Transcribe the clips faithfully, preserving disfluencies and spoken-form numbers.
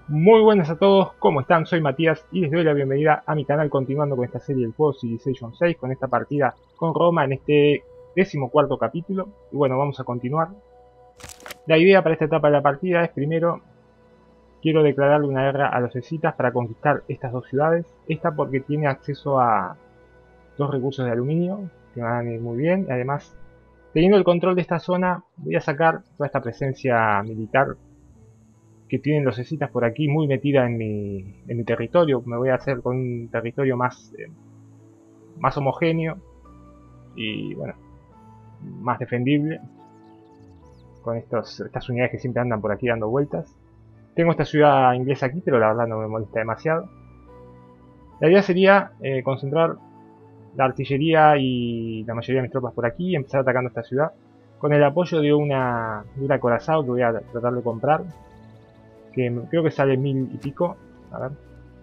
Muy buenas a todos, ¿cómo están? Soy Matías y les doy la bienvenida a mi canal continuando con esta serie del juego Civilization seis, con esta partida con Roma en este decimocuarto capítulo. Y bueno, vamos a continuar. La idea para esta etapa de la partida es primero, quiero declararle una guerra a los escitas para conquistar estas dos ciudades. Esta porque tiene acceso a dos recursos de aluminio que me van a ir muy bien. Y además, teniendo el control de esta zona, voy a sacar toda esta presencia militar que tienen los escitas por aquí muy metida en mi, en mi territorio. Me voy a hacer con un territorio más, eh, más homogéneo y bueno, más defendible con estos, estas unidades que siempre andan por aquí dando vueltas. Tengo esta ciudad inglesa aquí, pero la verdad no me molesta demasiado. La idea sería eh, concentrar la artillería y la mayoría de mis tropas por aquí y empezar atacando esta ciudad con el apoyo de una de un acorazado que voy a tratar de comprar, que creo que sale mil y pico. A ver,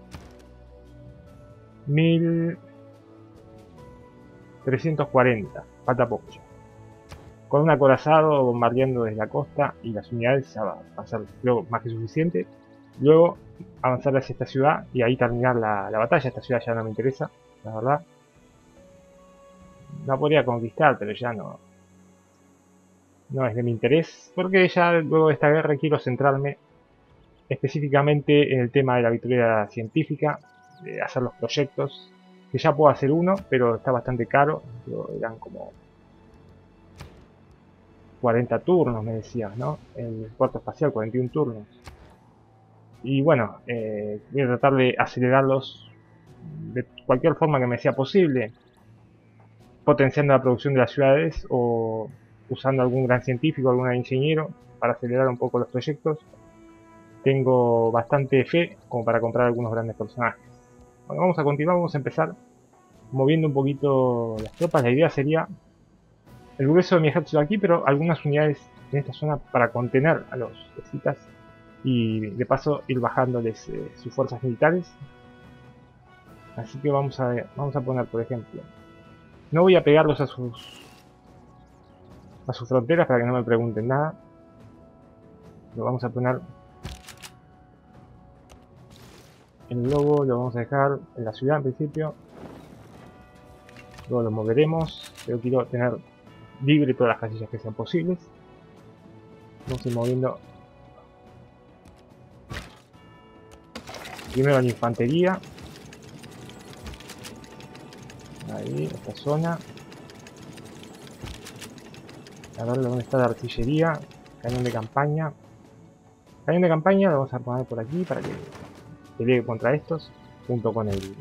mil trescientos cuarenta, falta poco ya. Con un acorazado bombardeando desde la costa y las unidades ya va a ser luego más que suficiente. Luego avanzar hacia esta ciudad y ahí terminar la, la batalla. Esta ciudad ya no me interesa, la verdad. La podría conquistar, pero ya no, no es de mi interés, porque ya luego de esta guerra quiero centrarme específicamente en el tema de la victoria científica, de hacer los proyectos, que ya puedo hacer uno, pero está bastante caro, eran como cuarenta turnos, me decías, ¿no? El puerto espacial, cuarenta y uno turnos. Y bueno, eh, voy a tratar de acelerarlos de cualquier forma que me sea posible, potenciando la producción de las ciudades o usando algún gran científico, algún gran ingeniero para acelerar un poco los proyectos. Tengo bastante fe como para comprar algunos grandes personajes. Bueno, vamos a continuar, vamos a empezar moviendo un poquito las tropas. La idea sería el grueso de mi ejército aquí, pero algunas unidades en esta zona para contener a los escitas y de paso ir bajándoles eh, sus fuerzas militares. Así que vamos a, vamos a poner, por ejemplo, no voy a pegarlos a sus a sus fronteras para que no me pregunten nada. Lo vamos a poner, el lobo lo vamos a dejar en la ciudad en principio. Luego lo moveremos, pero quiero tener libre todas las casillas que sean posibles. Vamos a ir moviendo primero a la infantería. Ahí, esta zona. A ver dónde está la artillería. Cañón de campaña. Cañón de campaña lo vamos a poner por aquí para que pelee contra estos. Junto con el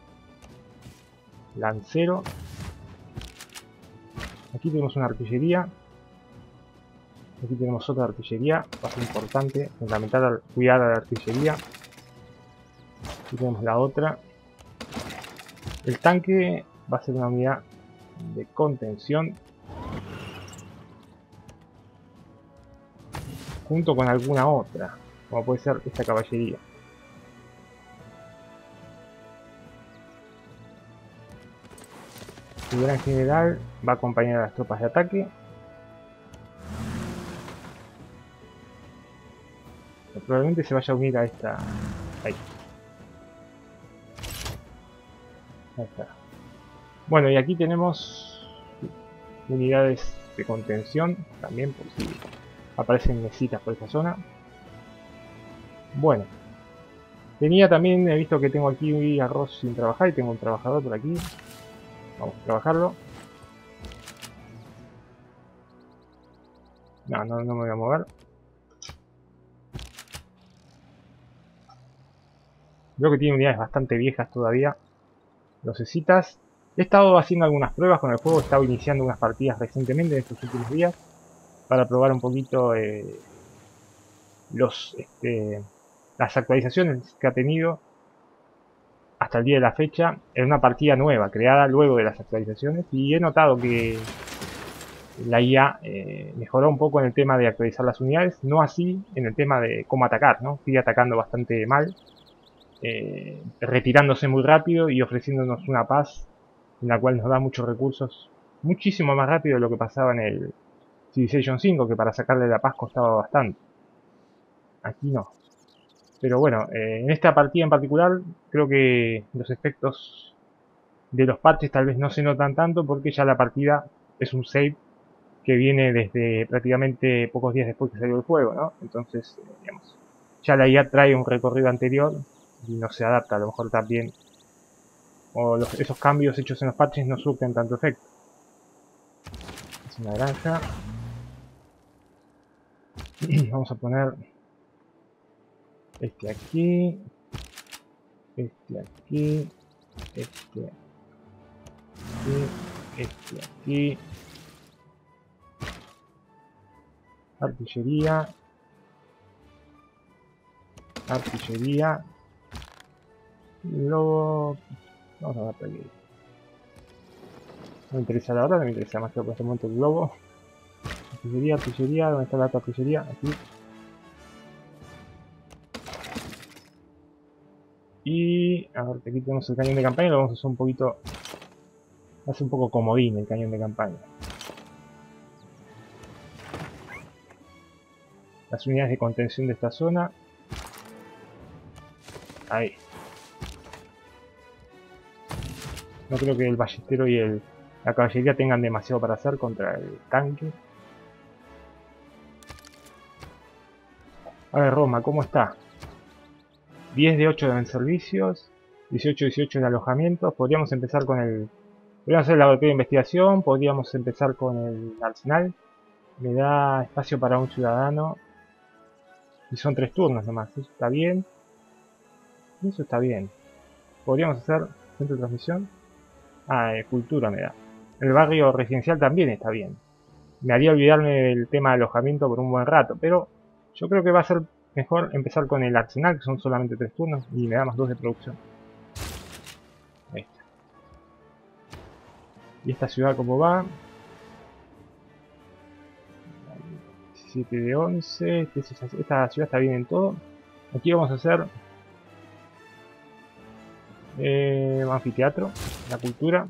lancero. Aquí tenemos una artillería. Aquí tenemos otra artillería. Paso importante. Fundamental cuidar a la artillería. Aquí tenemos la otra. El tanque va a ser una unidad de contención junto con alguna otra, como puede ser esta caballería. El gran general va a acompañar a las tropas de ataque. Probablemente se vaya a unir a esta. Ahí. Ahí está. Bueno, y aquí tenemos unidades de contención también, por si aparecen mesitas por esta zona. Bueno, tenía también, he visto que tengo aquí arroz sin trabajar y tengo un trabajador por aquí. Vamos a trabajarlo. No, no, no me voy a mover. Veo que tiene unidades bastante viejas todavía. Los escitas. He estado haciendo algunas pruebas con el juego, he estado iniciando unas partidas recientemente en estos últimos días para probar un poquito eh, los, este, las actualizaciones que ha tenido hasta el día de la fecha en una partida nueva, creada luego de las actualizaciones, y he notado que la I A eh, mejoró un poco en el tema de actualizar las unidades, no así en el tema de cómo atacar, ¿no? Sigue atacando bastante mal, eh, retirándose muy rápido y ofreciéndonos una paz en la cual nos da muchos recursos, muchísimo más rápido de lo que pasaba en el Civilization cinco, que para sacarle la paz costaba bastante. Aquí no. Pero bueno, eh, en esta partida en particular, creo que los efectos de los parches tal vez no se notan tanto porque ya la partida es un save que viene desde prácticamente pocos días después que salió el juego, ¿no? Entonces, eh, digamos, ya la I A trae un recorrido anterior y no se adapta, a lo mejor también, o los, esos cambios hechos en los parches no surten tanto efecto. Es una granja. Vamos a poner este aquí, este aquí, este aquí, este aquí. Artillería, artillería, lobo. Vamos a ver por aquí. No me interesa la verdad, no me interesa más que por este momento el globo. Artillería, artillería, ¿dónde está la otra artillería? Aquí. Y a ver, aquí tenemos el cañón de campaña, lo vamos a usar un poquito. Hace un poco comodín el cañón de campaña. Las unidades de contención de esta zona. Ahí. No creo que el ballestero y el, la caballería tengan demasiado para hacer contra el tanque. A ver, Roma, ¿cómo está? diez de ocho en servicios, dieciocho de dieciocho en alojamientos. Podríamos empezar con el... Podríamos hacer el laboratorio de investigación, podríamos empezar con el arsenal. Me da espacio para un ciudadano. Y son tres turnos nomás, eso está bien. Eso está bien. Podríamos hacer centro de transmisión. Ah, eh, cultura me da. El barrio residencial también está bien. Me haría olvidarme del tema de alojamiento por un buen rato, pero yo creo que va a ser mejor empezar con el arsenal, que son solamente tres turnos, y me da más dos de producción. Ahí está. ¿Y esta ciudad cómo va? siete de once. Esta ciudad está bien en todo. Aquí vamos a hacer eh, anfiteatro, la cultura.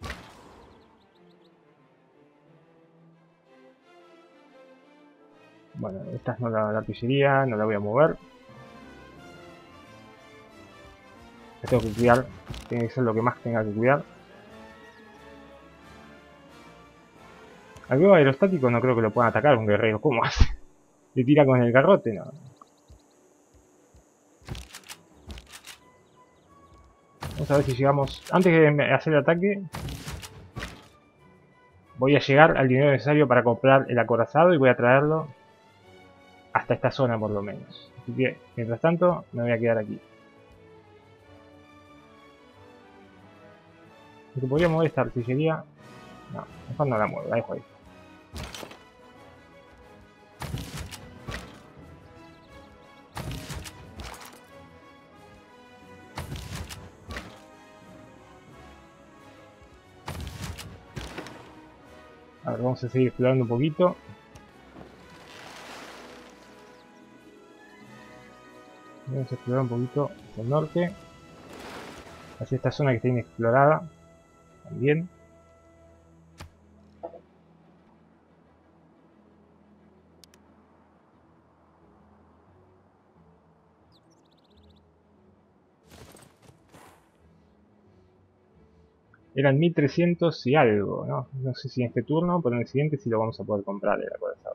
Bueno, esta no la, la artillería, no la voy a mover. La tengo que cuidar, tiene que ser lo que más tenga que cuidar. Al globo aerostático no creo que lo puedan atacar un guerrero. ¿Cómo hace? ¿Le tira con el garrote? No. Vamos a ver si llegamos... Antes de hacer el ataque, voy a llegar al dinero necesario para comprar el acorazado y voy a traerlo hasta esta zona por lo menos. Así que, mientras tanto, me voy a quedar aquí. Porque podría mover esta artillería. No, mejor no la muevo, la dejo ahí. A ver, vamos a seguir explorando un poquito. Vamos a explorar un poquito hacia el norte. Hacia esta zona que está inexplorada. También. Eran mil trescientos y algo, ¿no? No sé si en este turno, pero en el siguiente sí lo vamos a poder comprar el acorazado.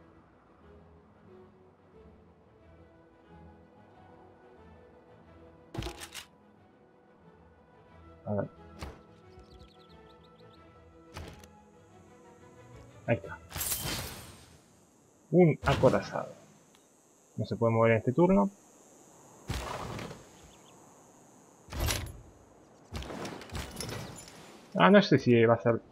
A ver. Ahí está. Un acorazado. No se puede mover en este turno. Ah, no sé si va a ser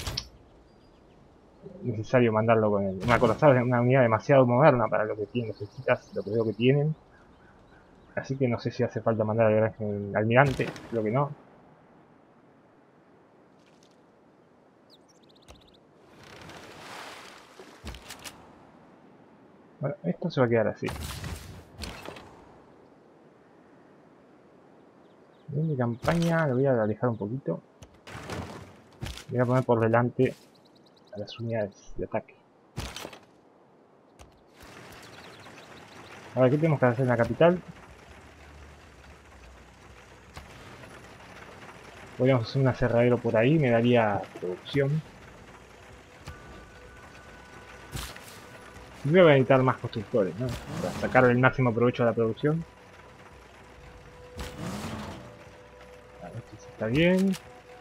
necesario mandarlo con él. Un acorazado es una unidad demasiado moderna para lo que tiene, necesitas, lo que veo que tienen. Así que no sé si hace falta mandar al gran almirante, creo que no. Bueno, esto se va a quedar así. En mi campaña lo voy a alejar un poquito. Voy a poner por delante a las unidades de ataque. A ver, ¿qué tenemos que hacer en la capital? Podríamos hacer un aserradero por ahí, me daría producción. Voy a necesitar más constructores, ¿no? Para sacar el máximo provecho a la producción. A ver si está bien.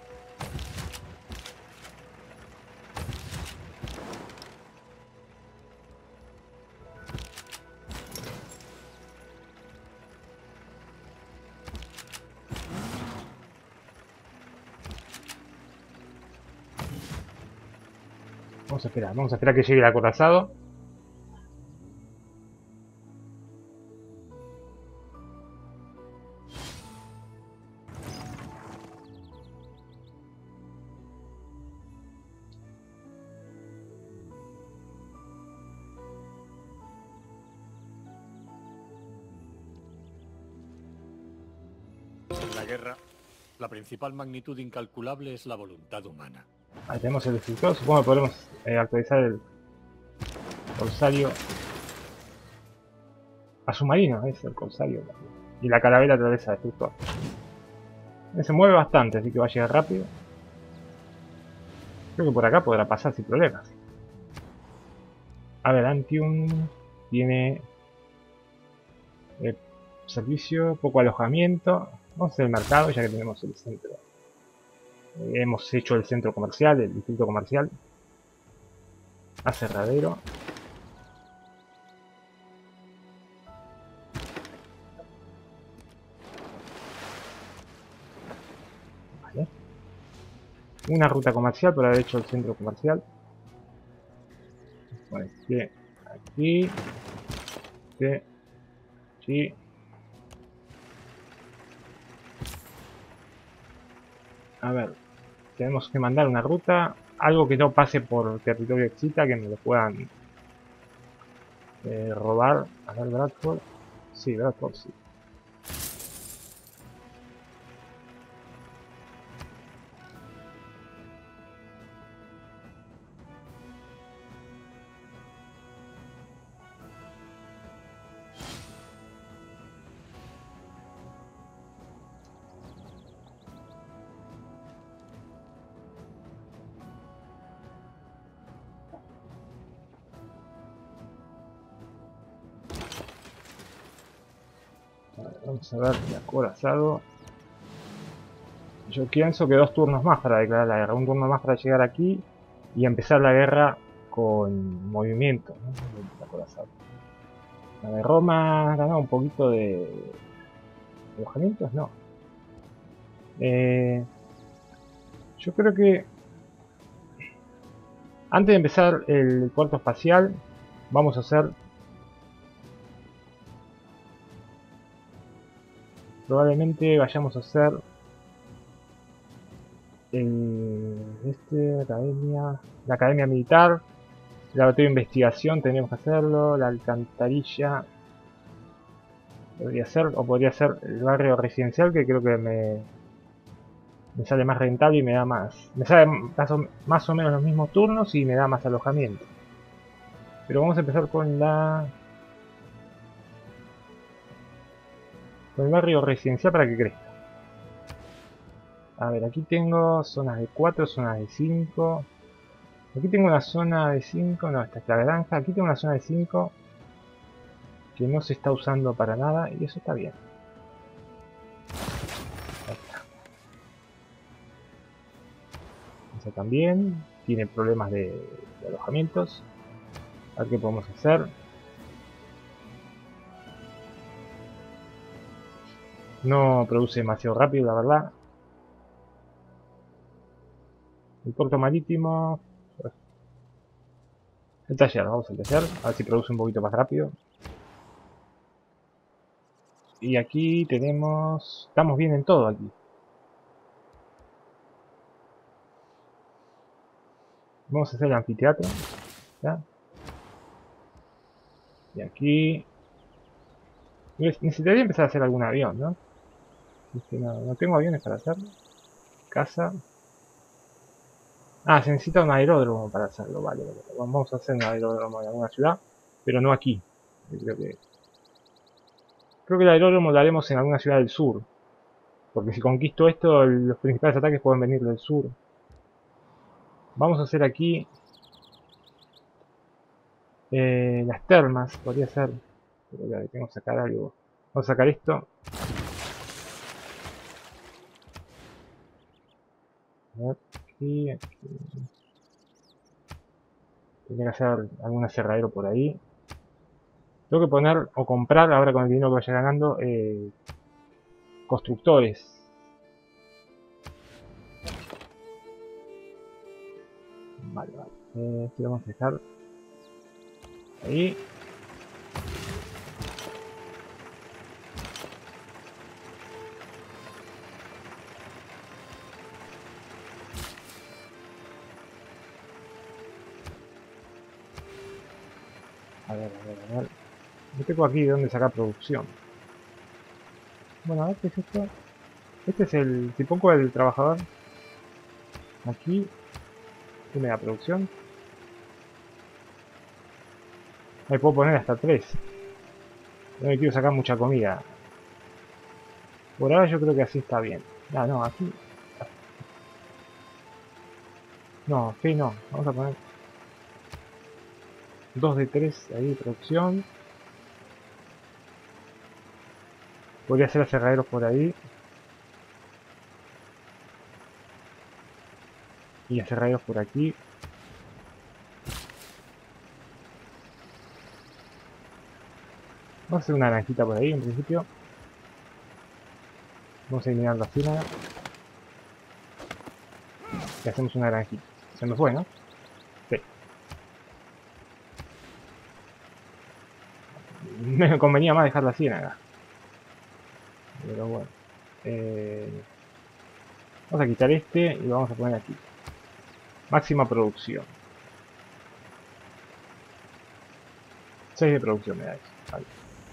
Vamos a esperar, vamos a esperar que llegue el acorazado. En la guerra, la principal magnitud incalculable es la voluntad humana. Ahí tenemos el destructor, supongo que podremos eh, actualizar el corsario a submarino, es el corsario. Y la calavera atraviesa el destructor. Se mueve bastante, así que va a llegar rápido. Creo que por acá podrá pasar sin problemas. A ver, Antium tiene eh, servicio, poco alojamiento. Vamos a hacer el mercado ya que tenemos el centro. Eh, hemos hecho el centro comercial, el distrito comercial. Aserradero. Vale. Una ruta comercial por haber hecho el centro comercial. Bueno, este aquí. Este aquí. A ver, tenemos que mandar una ruta, algo que no pase por territorio excita, que me lo puedan eh, robar. A ver, Bradford. Sí, Bradford, sí. Vamos a ver, de acorazado. Yo pienso que dos turnos más para declarar la guerra. Un turno más para llegar aquí y empezar la guerra con movimiento, ¿no? De acorazado. La de Roma ha ganado un poquito de alojamientos, no. Eh, yo creo que antes de empezar el puerto espacial, vamos a hacer probablemente vayamos a hacer el, este, academia, la academia militar, el laboratorio de investigación, tendríamos que hacerlo, la alcantarilla, podría ser, o podría ser el barrio residencial, que creo que me, me sale más rentable y me da más, me sale más o, más o menos los mismos turnos y me da más alojamiento. Pero vamos a empezar con la con el barrio residencial para que crezca. A ver, aquí tengo zonas de cuatro, zonas de cinco. Aquí tengo una zona de cinco, no, esta es la granja. Aquí tengo una zona de cinco que no se está usando para nada y eso está bien. Ahí está. Esa también tiene problemas de, de alojamientos. A ver qué podemos hacer. No produce demasiado rápido, la verdad. El puerto marítimo. El taller, vamos al taller. A ver si produce un poquito más rápido. Y aquí tenemos... Estamos bien en todo aquí. Vamos a hacer el anfiteatro. ¿Ya? Y aquí... Necesitaría empezar a hacer algún avión, ¿no? Es que no, no tengo aviones para hacerlo. Casa. Ah, se necesita un aeródromo para hacerlo. Vale, vale. Vamos a hacer un aeródromo en alguna ciudad. Pero no aquí. Yo creo que... Creo que el aeródromo lo haremos en alguna ciudad del sur. Porque si conquisto esto, los principales ataques pueden venir del sur. Vamos a hacer aquí eh, las termas, podría ser. Pero ya tengo que sacar algo. Vamos a sacar esto. A ver, aquí, aquí. Tendría que hacer algún aserradero por ahí. Tengo que poner o comprar, ahora con el dinero que vaya ganando, eh, constructores. Vale, vale. Eh, esto lo vamos a dejar ahí. A ver, a ver, a ver. Yo tengo aquí de dónde sacar producción. Bueno, a ver qué es esto. Este es el... Si pongo el trabajador aquí, ¿qué me da producción? Ahí puedo poner hasta tres. No me quiero sacar mucha comida. Por ahora yo creo que así está bien. Ah, no, aquí... No, aquí no. Vamos a poner dos de tres ahí, producción. Podría hacer aserraderos por ahí. Y aserraderos por aquí. Vamos a hacer una granjita por ahí en principio. Vamos a eliminar la ciénaga. Y hacemos una granjita. Se nos fue, ¿no? Sí. Me convenía más dejar la ciénaga. Pero bueno. Eh, vamos a quitar este y lo vamos a poner aquí. Máxima producción. seis de producción me da eso. Vale.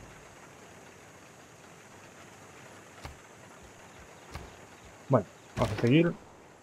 Bueno, vamos a seguir.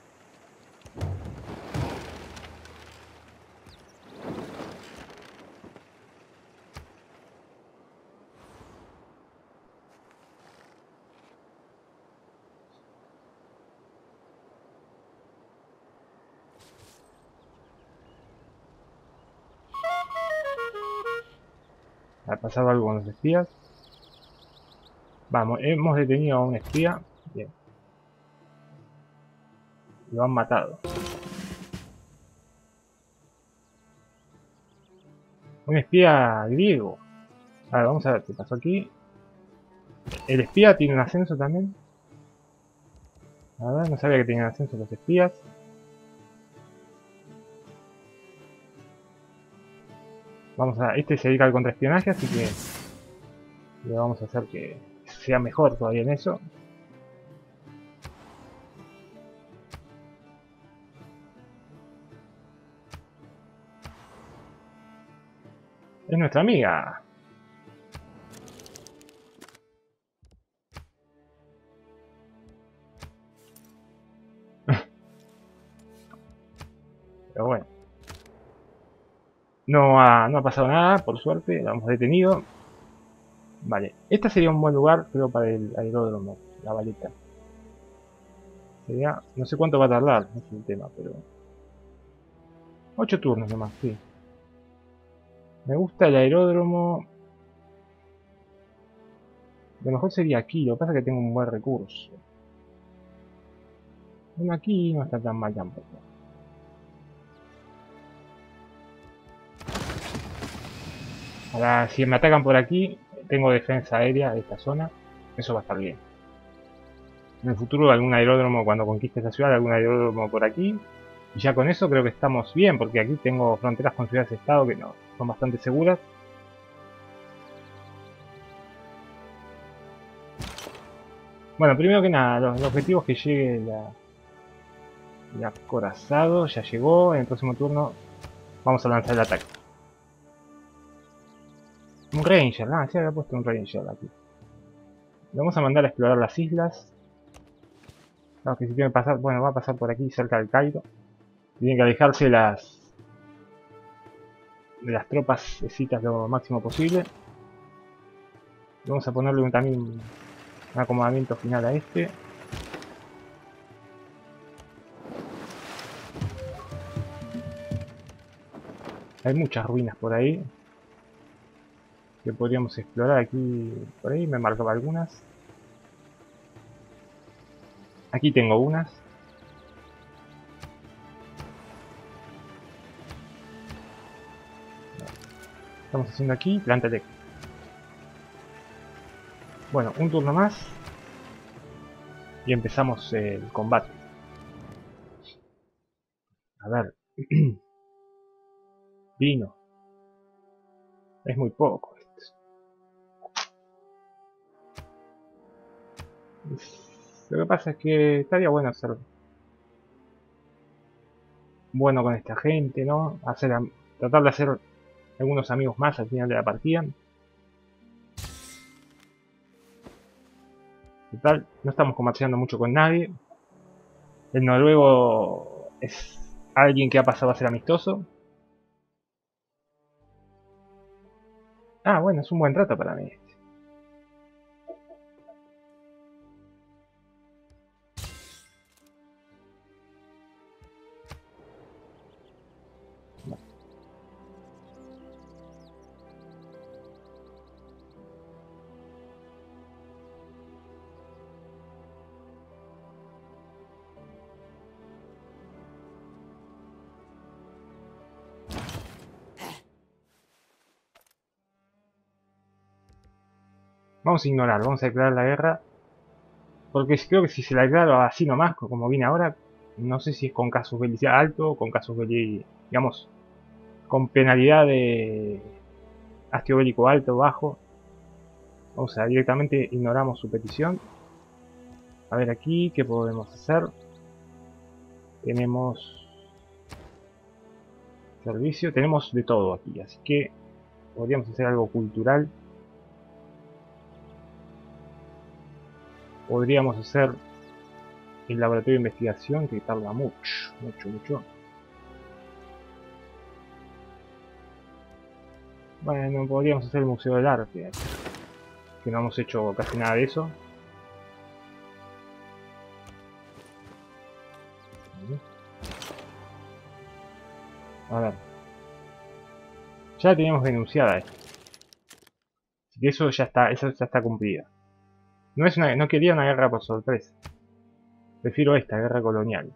Ha pasado algo con los espías. Vamos, hemos detenido a un espía. Bien. Lo han matado. Un espía griego. A ver, vamos a ver qué pasó aquí. El espía tiene un ascenso también. A ver, no sabía que tenían ascenso los espías. Vamos a... Este se dedica al contraespionaje, así que... Le vamos a hacer que sea mejor todavía en eso. Es nuestra amiga. Pero bueno. No ha, no ha pasado nada, por suerte. Lo hemos detenido. Vale. Este sería un buen lugar, creo, para el aeródromo. La baleta. Sería... No sé cuánto va a tardar. No es el tema, pero... ocho turnos nomás, sí. Me gusta el aeródromo. Lo mejor sería aquí. Lo que pasa es que tengo un buen recurso. Bueno, aquí no está tan mal tampoco. Ahora, si me atacan por aquí, tengo defensa aérea de esta zona. Eso va a estar bien. En el futuro algún aeródromo, cuando conquiste esta ciudad, algún aeródromo por aquí. Y ya con eso creo que estamos bien, porque aquí tengo fronteras con ciudades-estado que no son bastante seguras. Bueno, primero que nada, los, el objetivo es que llegue la, el acorazado. Ya llegó. En el próximo turno vamos a lanzar el ataque. Un Ranger, ah, sí había puesto un Ranger aquí. Le vamos a mandar a explorar las islas. Claro que si tiene que pasar, bueno, va a pasar por aquí cerca del Cairo. Tienen que alejarse las de las tropas citas lo máximo posible. Vamos a ponerle un, también un acomodamiento final a este. Hay muchas ruinas por ahí que podríamos explorar. Aquí, por ahí me marcaba algunas. Aquí tengo unas. Estamos haciendo aquí planta eléctrica. Bueno, un turno más y empezamos el combate. A ver. Vino. Es muy poco esto. Lo que pasa es que estaría bueno ser bueno con esta gente, ¿no? Hacer, tratar de hacer algunos amigos más al final de la partida. Total, no estamos comerciando mucho con nadie. El noruego es alguien que ha pasado a ser amistoso. Ah, bueno, es un buen trato para mí. Vamos a ignorar, vamos a declarar la guerra. Porque creo que si se la declaro así nomás, como viene ahora, no sé si es con casus belli alto o con casus belli, digamos, con penalidad de hastio bélico alto o bajo. O sea, directamente ignoramos su petición. A ver aquí, ¿qué podemos hacer? Tenemos servicio, tenemos de todo aquí, así que podríamos hacer algo cultural. Podríamos hacer el laboratorio de investigación, que tarda mucho, mucho, mucho. Bueno, podríamos hacer el Museo del Arte, que no hemos hecho casi nada de eso. A ver. Ya la teníamos denunciada esto. Así que eso ya está, eso ya está cumplida. No es una, no quería una guerra por sorpresa. Prefiero esta, guerra colonial.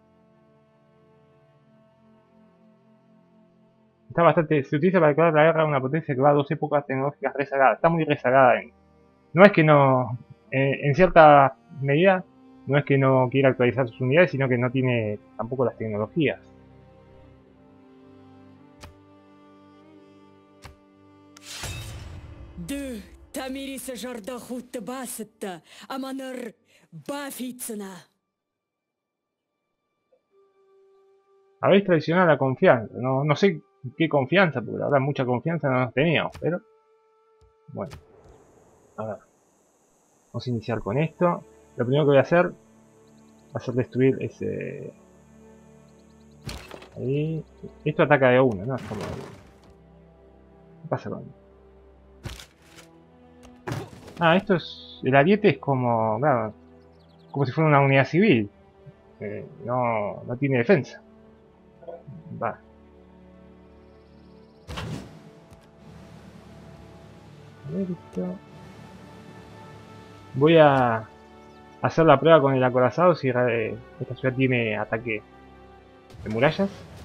Está bastante, se utiliza para declarar la guerra a una potencia que va a dos épocas tecnológicas rezagadas. Está muy rezagada. En, no es que no, eh, en cierta medida, no es que no quiera actualizar sus unidades, sino que no tiene tampoco las tecnologías. Habéis traicionado la confianza. No, no sé qué confianza, porque la verdad mucha confianza no nos teníamos, pero... Bueno. A ver. Vamos a iniciar con esto. Lo primero que voy a hacer va a ser destruir ese... Ahí... Esto ataca de uno, ¿no? Es como... ¿Qué pasa con...? Ah, esto es... El ariete es como... Claro, como si fuera una unidad civil. Eh, no, no tiene defensa. Va. A ver esto. Voy a hacer la prueba con el acorazado si eh, esta ciudad tiene ataque de murallas.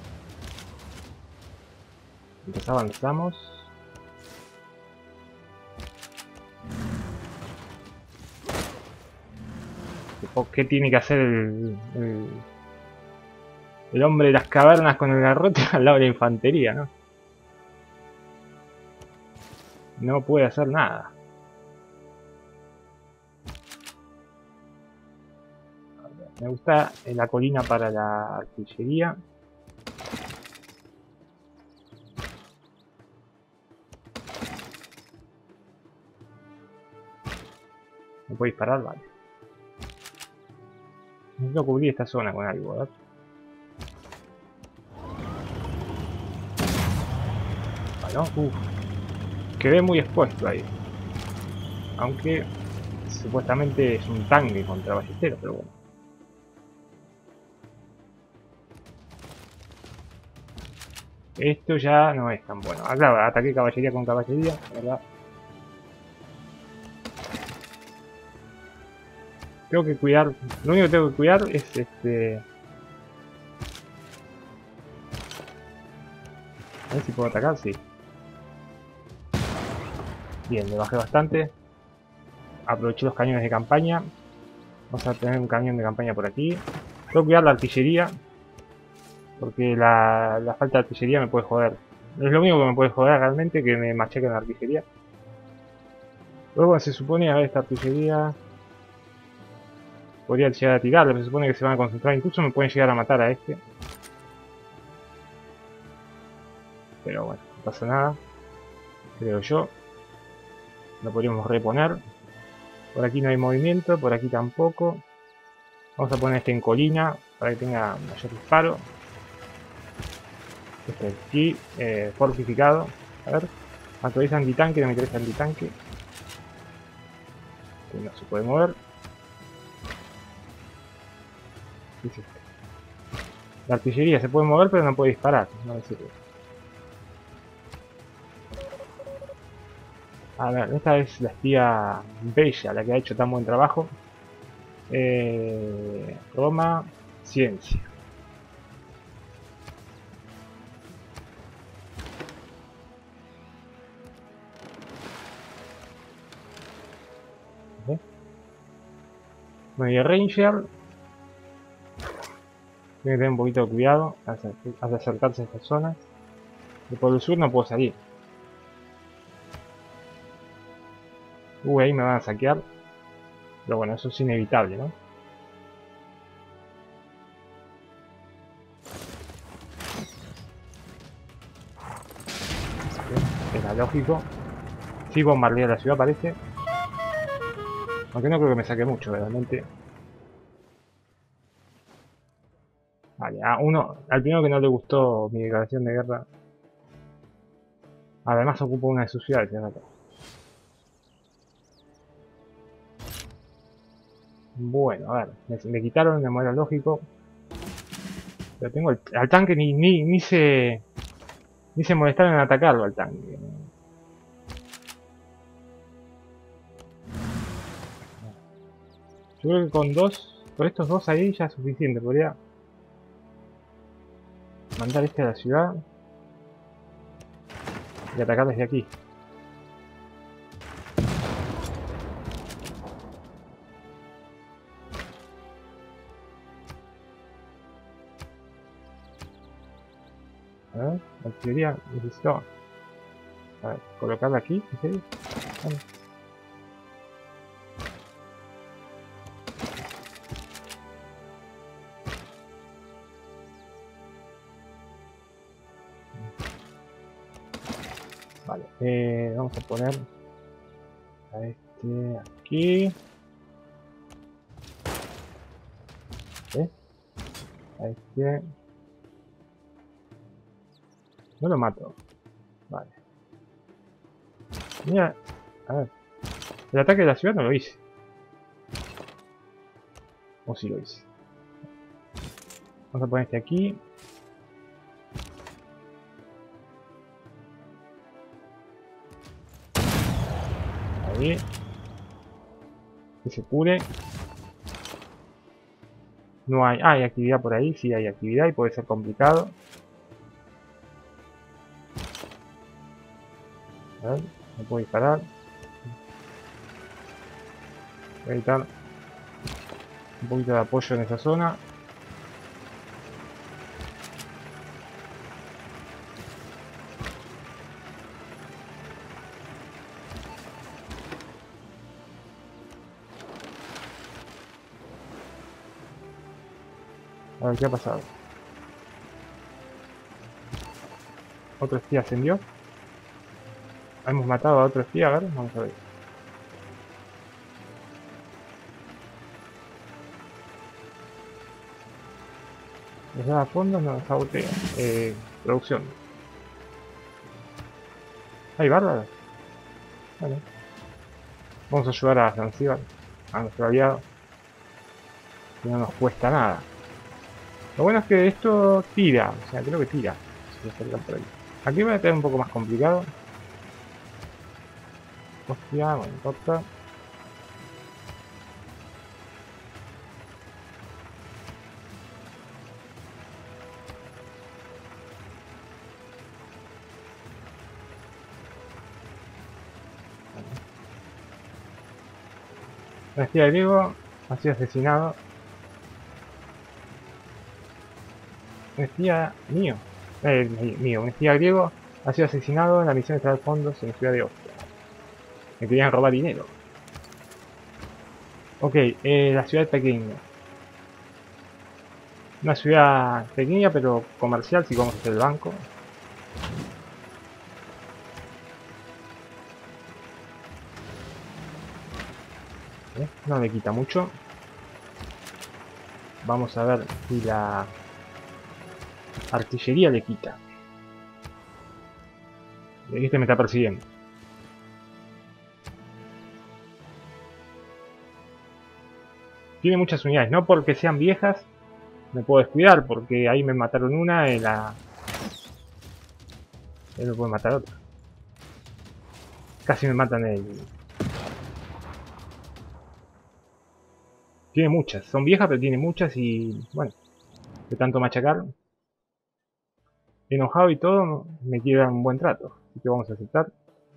Entonces avanzamos. ¿Qué tiene que hacer el, el, el hombre de las cavernas con el garrote al lado de la infantería, ¿no? No puede hacer nada. Me gusta la colina para la artillería. ¿Me puede disparar? Vale. Necesito cubrir esta zona con algo, ¿verdad? Bueno, uff. Quedé muy expuesto ahí. Aunque supuestamente es un tanque contra ballesteros, pero bueno. Esto ya no es tan bueno. Ah, claro, ataqué caballería con caballería, ¿verdad? Tengo que cuidar, lo único que tengo que cuidar es este... A ver si puedo atacar, sí. Bien, le bajé bastante. Aproveché los cañones de campaña. Vamos a tener un cañón de campaña por aquí. Tengo que cuidar la artillería. Porque la, la falta de artillería me puede joder. Es lo único que me puede joder realmente, que me machaquen la artillería. Luego se supone, a ver, esta artillería... Podría llegar a tirarlo, pero se supone que se van a concentrar. Incluso me pueden llegar a matar a este. Pero bueno, no pasa nada. Creo yo. Lo podríamos reponer. Por aquí no hay movimiento, por aquí tampoco. Vamos a poner este en colina para que tenga mayor disparo. Este aquí, eh, fortificado. A ver, actualiza antitanque, no me interesa antitanque. Este no se puede mover. ¿Qué es este? La artillería se puede mover pero no puede disparar. No me sirve. A ver, esta es la espía Bella, la que ha hecho tan buen trabajo. Eh, Roma, ciencia. ¿Eh? Medio Ranger. Tiene que tener un poquito de cuidado al acercarse a estas zonas. Y por el sur no puedo salir. Uy, ahí me van a saquear. Pero bueno, eso es inevitable, ¿no? Era lógico. Sí, bombardear la ciudad parece. Aunque no creo que me saque mucho, realmente. Vale, a uno, al primero que no le gustó mi declaración de guerra. Además ocupo una de sus ciudades, fíjate. Bueno, a ver, me, me quitaron de modo lógico. Pero tengo el, al tanque ni, ni, ni se... Ni se molestaron en atacarlo al tanque. Yo creo que con dos, con estos dos ahí ya es suficiente. Podría mandar este a la ciudad y atacar desde aquí. A ver, la artillería necesito... A ver, colocarla aquí, ¿en serio? Vale. Vale, eh, vamos a poner a este aquí. ¿Eh? A este... No lo mato. Vale. Mira, a ver. El ataque de la ciudad no lo hice. O sí lo hice. Vamos a poner este aquí. Ahí. Que se cure. No hay... Ah, hay actividad por ahí. Sí hay actividad y puede ser complicado. A ver, no puedo disparar. Voy a necesitar un poquito de apoyo en esa zona. A ver qué ha pasado. Otro espía ascendió. Hemos matado a otro espía, a ver, vamos a ver. Les da a fondo, no sabotea. Eh, producción. Hay bárbaros. Vale. Vamos a ayudar a Zanzíbar, a nuestro aliado. Que no nos cuesta nada. Lo bueno es que esto tira, o sea, creo que tira. se acercan por ahí. Aquí va a estar un poco más complicado. Hostia, bueno, corta. Un espía griego ha sido asesinado. Un espía mío. Eh, mío, un espía griego ha sido asesinado en la misión de extraer fondos en la ciudad de Ostia. Me querían robar dinero. Ok, eh, la ciudad es pequeña. Una ciudad pequeña pero comercial, si vamos a hacer el banco. ¿Eh? No le quita mucho. Vamos a ver si la artillería le quita. Este me está persiguiendo. Tiene muchas unidades, no porque sean viejas me puedo descuidar, porque ahí me mataron una en la... Él me puede matar otra. Casi me matan el... Tiene muchas, son viejas pero tiene muchas y... Bueno, de tanto machacar. Enojado y todo, me quiere dar un buen trato. Así que vamos a aceptar.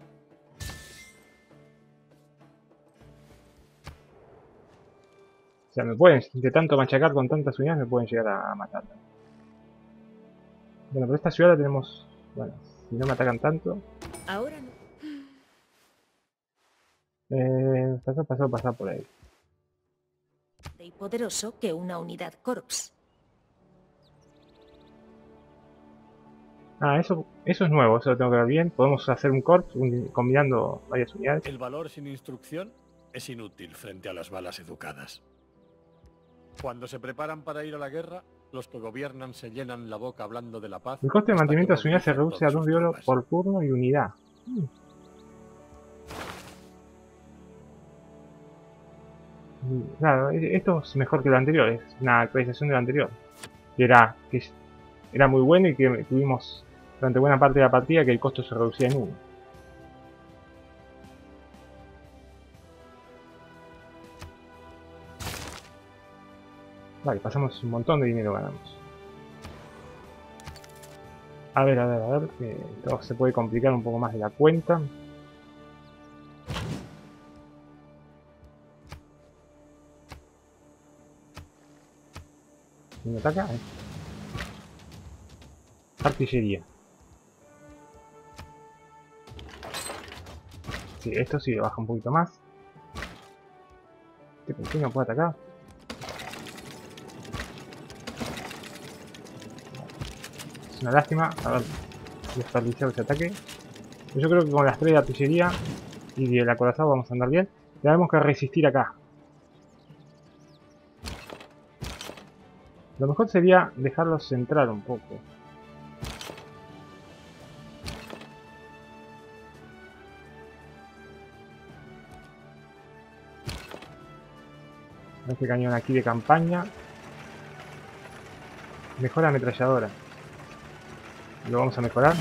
O sea, me pueden, de tanto machacar con tantas unidades, me pueden llegar a matar. Bueno, pero esta ciudad la tenemos... Bueno, si no me atacan tanto... Ahora no. Eh, pasó, pasó, pasó por ahí. Y poderoso que una unidad Corps. Ah, eso, eso es nuevo, eso lo tengo que ver bien. Podemos hacer un corps un, combinando varias unidades. El valor sin instrucción es inútil frente a las balas educadas. Cuando se preparan para ir a la guerra, los que gobiernan se llenan la boca hablando de la paz. El coste de mantenimiento de su unidad se reduce a dos de oro por turno y unidad. Hmm. Claro, esto es mejor que lo anterior, es una actualización de lo anterior. Que era, que era muy bueno y que tuvimos durante buena parte de la partida que el costo se reducía en uno. Vale, pasamos un montón de dinero ganamos. A ver, a ver, a ver, que esto se puede complicar un poco más de la cuenta. ¿Me ataca? Ahí. Artillería. Sí, esto sí baja un poquito más. ¿Este por qué no puede atacar? Es una lástima. A ver, desperdiciar ese ataque. Yo creo que con las tres de artillería y del acorazado vamos a andar bien. Tenemos que resistir acá. Lo mejor sería dejarlos centrar un poco. Este cañón aquí de campaña. Mejora ametralladora. Lo vamos a mejorar.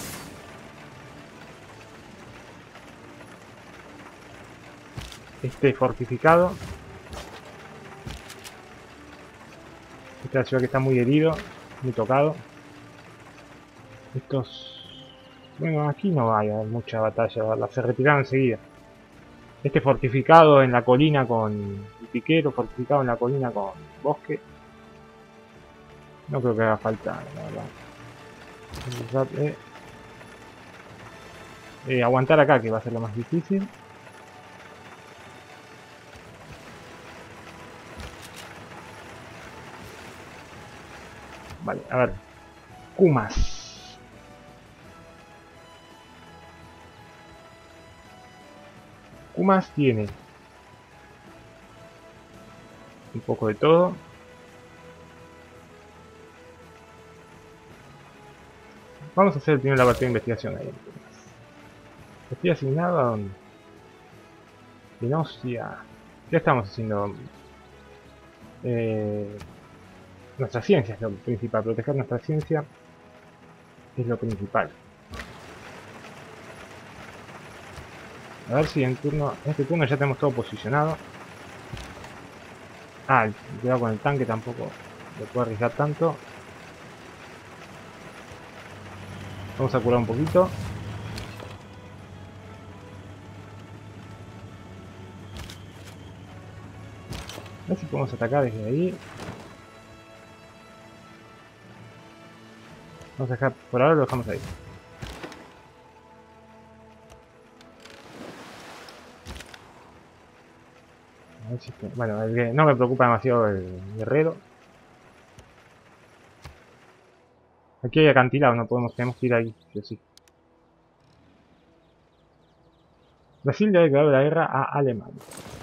Este fortificado. Esta es la ciudad que está muy herido, muy tocado. Estos... Bueno, aquí no va a haber mucha batalla, se retiraron enseguida. Este fortificado en la colina con piquero, fortificado en la colina con bosque. No creo que haga falta, la verdad. Eh, eh, aguantar acá, que va a ser lo más difícil. Vale, a ver. Kumas. Kumas tiene un poco de todo. Vamos a hacer primero la parte de investigación ahí. Estoy asignado a donde. Dinosia. ¿Qué estamos haciendo? Eh, nuestra ciencia es lo principal, proteger nuestra ciencia. es lo principal. A ver si en turno, en este turno ya tenemos todo posicionado. Ah, cuidado con el tanque, tampoco lo puedo arriesgar tanto. Vamos a curar un poquito. A ver si podemos atacar desde ahí. Vamos a dejar, por ahora lo dejamos ahí. A ver si te- bueno, el que- no me preocupa demasiado el guerrero. Aquí hay acantilado, no podemos, tenemos que ir ahí, sí o sí. Brasil le ha declarado la guerra a Alemania.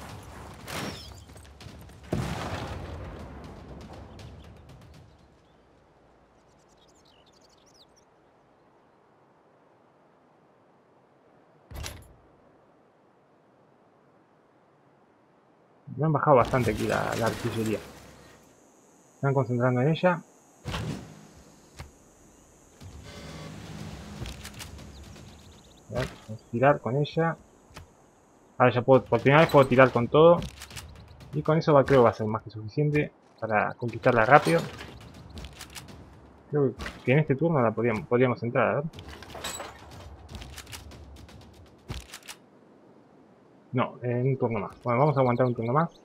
Me han bajado bastante aquí la, la artillería. Se están concentrando en ella. A ver, vamos a tirar con ella. Ahora ya puedo, por primera vez puedo tirar con todo. Y con eso va, creo que va a ser más que suficiente para conquistarla rápido. Creo que en este turno la podríamos, podríamos entrar, a ver. No, en un turno más. Bueno, vamos a aguantar un turno más.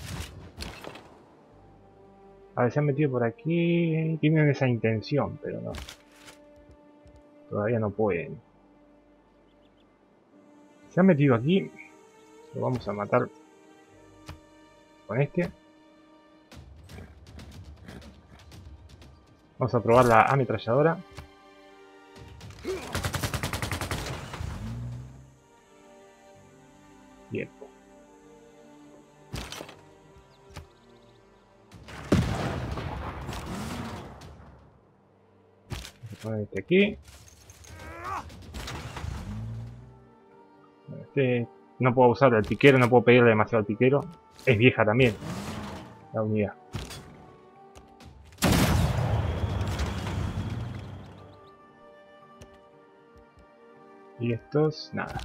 A ver, se han metido por aquí. Tienen esa intención, pero no. Todavía no pueden. Se han metido aquí. Lo vamos a matar con este. Vamos a probar la ametralladora. Bien. Vamos a poner este aquí. Este no puedo usar el piquero, no puedo pedirle demasiado al piquero. Es vieja también la unidad. Y estos, nada.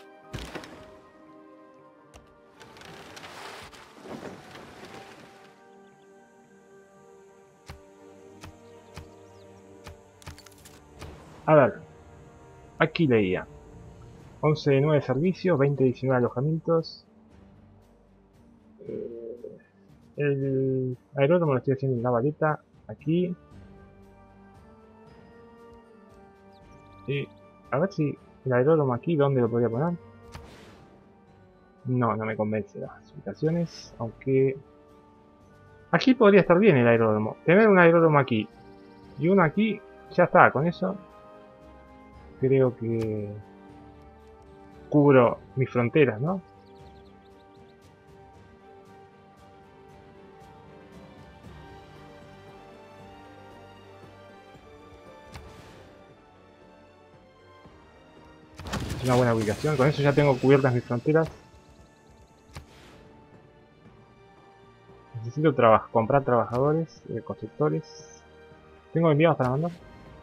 A ver, aquí leía once de nueve servicios, veinte de diecinueve alojamientos. Eh, el aeródromo lo estoy haciendo en la valeta, aquí. Y a ver si el aeródromo aquí, ¿dónde lo podría poner? No, no me convence las ubicaciones, aunque... Aquí podría estar bien el aeródromo. Tener un aeródromo aquí y uno aquí, ya está, con eso creo que cubro mis fronteras, ¿no? Es una buena ubicación, con eso ya tengo cubiertas mis fronteras. Necesito traba comprar trabajadores, eh, constructores. Tengo enviados para mandar.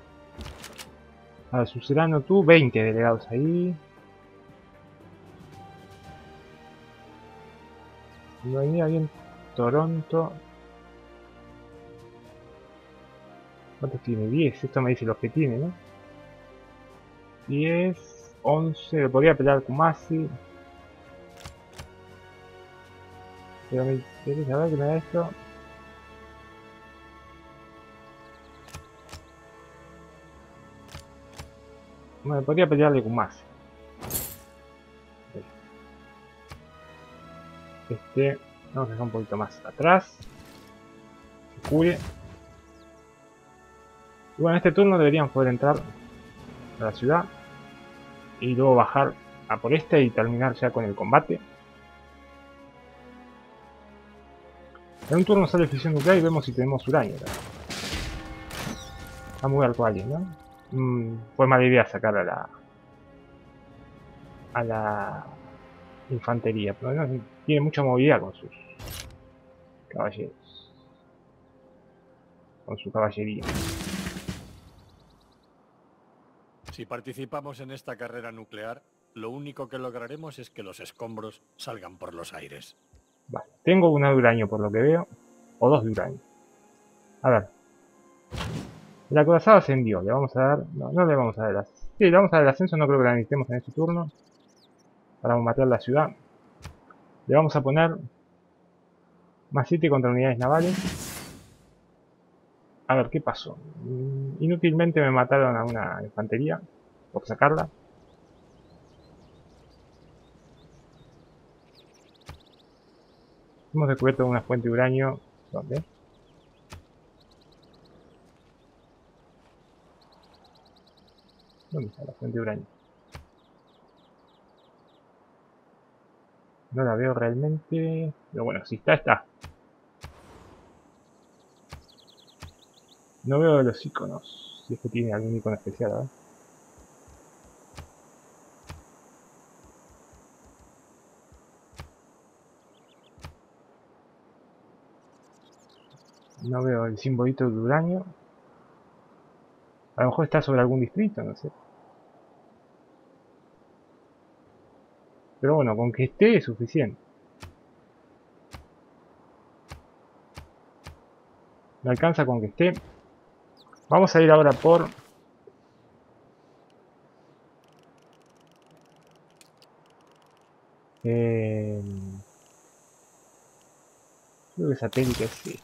A ver, Sucerano tú, veinte delegados ahí. No hay ni alguien. Toronto. ¿Cuántos tiene? diez. Esto me dice los que tiene, ¿no? diez, once. Podría pelear con Masi. Pero me interesa ver que me da esto. Bueno, podría pelearle con Masi. Este. Vamos a dejar un poquito más atrás. Se cubre. Y bueno, en este turno deberían poder entrar a la ciudad. Y luego bajar a por este y terminar ya con el combate. En un turno sale fisión nuclear y vemos si tenemos uranio. Está muy alto alguien, ¿no? Mm, fue mala idea sacar a la... a la... infantería, pero no, tiene mucha movilidad con sus caballeros. Con su caballería. Si participamos en esta carrera nuclear, lo único que lograremos es que los escombros salgan por los aires. Vale, tengo una de uranio por lo que veo, o dos de uranio. A ver. El acorazado ascendió, le vamos a dar... No, no le vamos a dar el ascenso. Sí, le vamos a dar el ascenso, no creo que la necesitemos en este turno. Para matar la ciudad. Le vamos a poner... Más siete contra unidades navales. A ver, ¿qué pasó? Inútilmente me mataron a una infantería. Por sacarla. Hemos descubierto una fuente de uranio. ¿Dónde? ¿Dónde está la fuente de uranio? No la veo realmente. Pero bueno, si está, está. No veo los iconos. Si es que tiene algún icono especial, ¿verdad? No veo el simbolito de uranio. A lo mejor está sobre algún distrito, no sé. Pero bueno, con que esté es suficiente. Me alcanza con que esté. Vamos a ir ahora por... Eh... Creo que satélites, sí.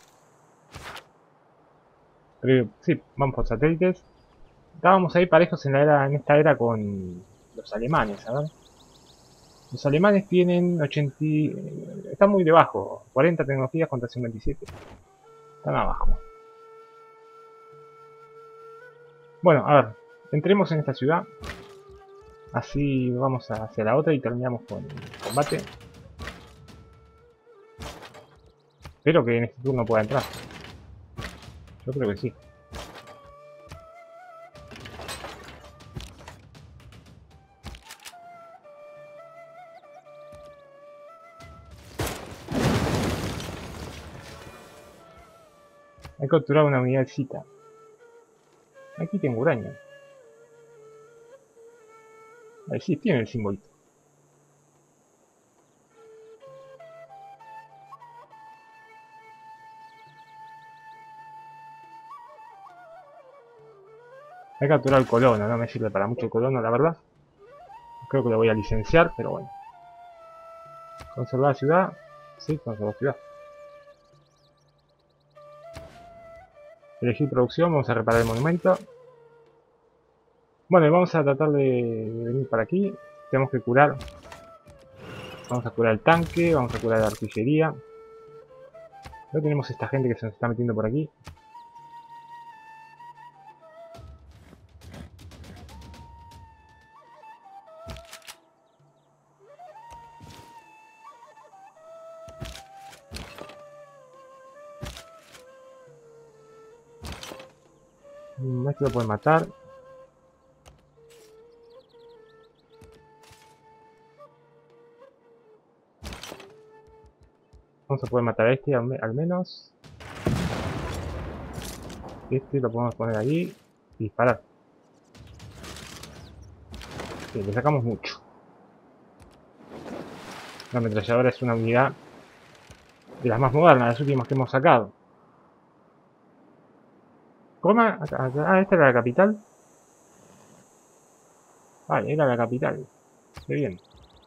Creo, sí, vamos por satélites. Estábamos ahí parejos en, la era, en esta era con los alemanes, a ver. Los alemanes tienen ochenta... Están muy debajo. cuarenta tecnologías contra cincuenta y siete. Están abajo. Bueno, a ver. Entremos en esta ciudad. Así vamos hacia la otra y terminamos con el combate. Espero que en este turno pueda entrar. Yo creo que sí. Hay que capturar una unidad cita. Aquí tengo uranio. Ahí sí tiene el simbolito. Hay que capturar el colono, no me sirve para mucho el colono, la verdad. Creo que lo voy a licenciar, pero bueno. Conservar la ciudad. Sí, conservar la ciudad. Elegir producción, vamos a reparar el monumento. Bueno, y vamos a tratar de, de venir para aquí. Tenemos que curar. Vamos a curar el tanque, vamos a curar la artillería. No tenemos esta gente que se nos está metiendo por aquí. Este lo puede matar. Vamos a poder matar a este al, al menos. Este lo podemos poner ahí y disparar. Sí, le sacamos mucho. La ametralladora es una unidad de las más modernas, las últimas que hemos sacado. Roma, ah, esta era la capital. Vale, era la capital. Qué bien.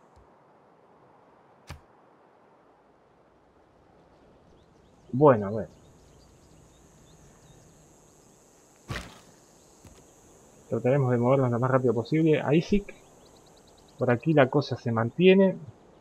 Bueno, bueno. Trataremos de movernos lo más rápido posible a Isik. Por aquí la cosa se mantiene.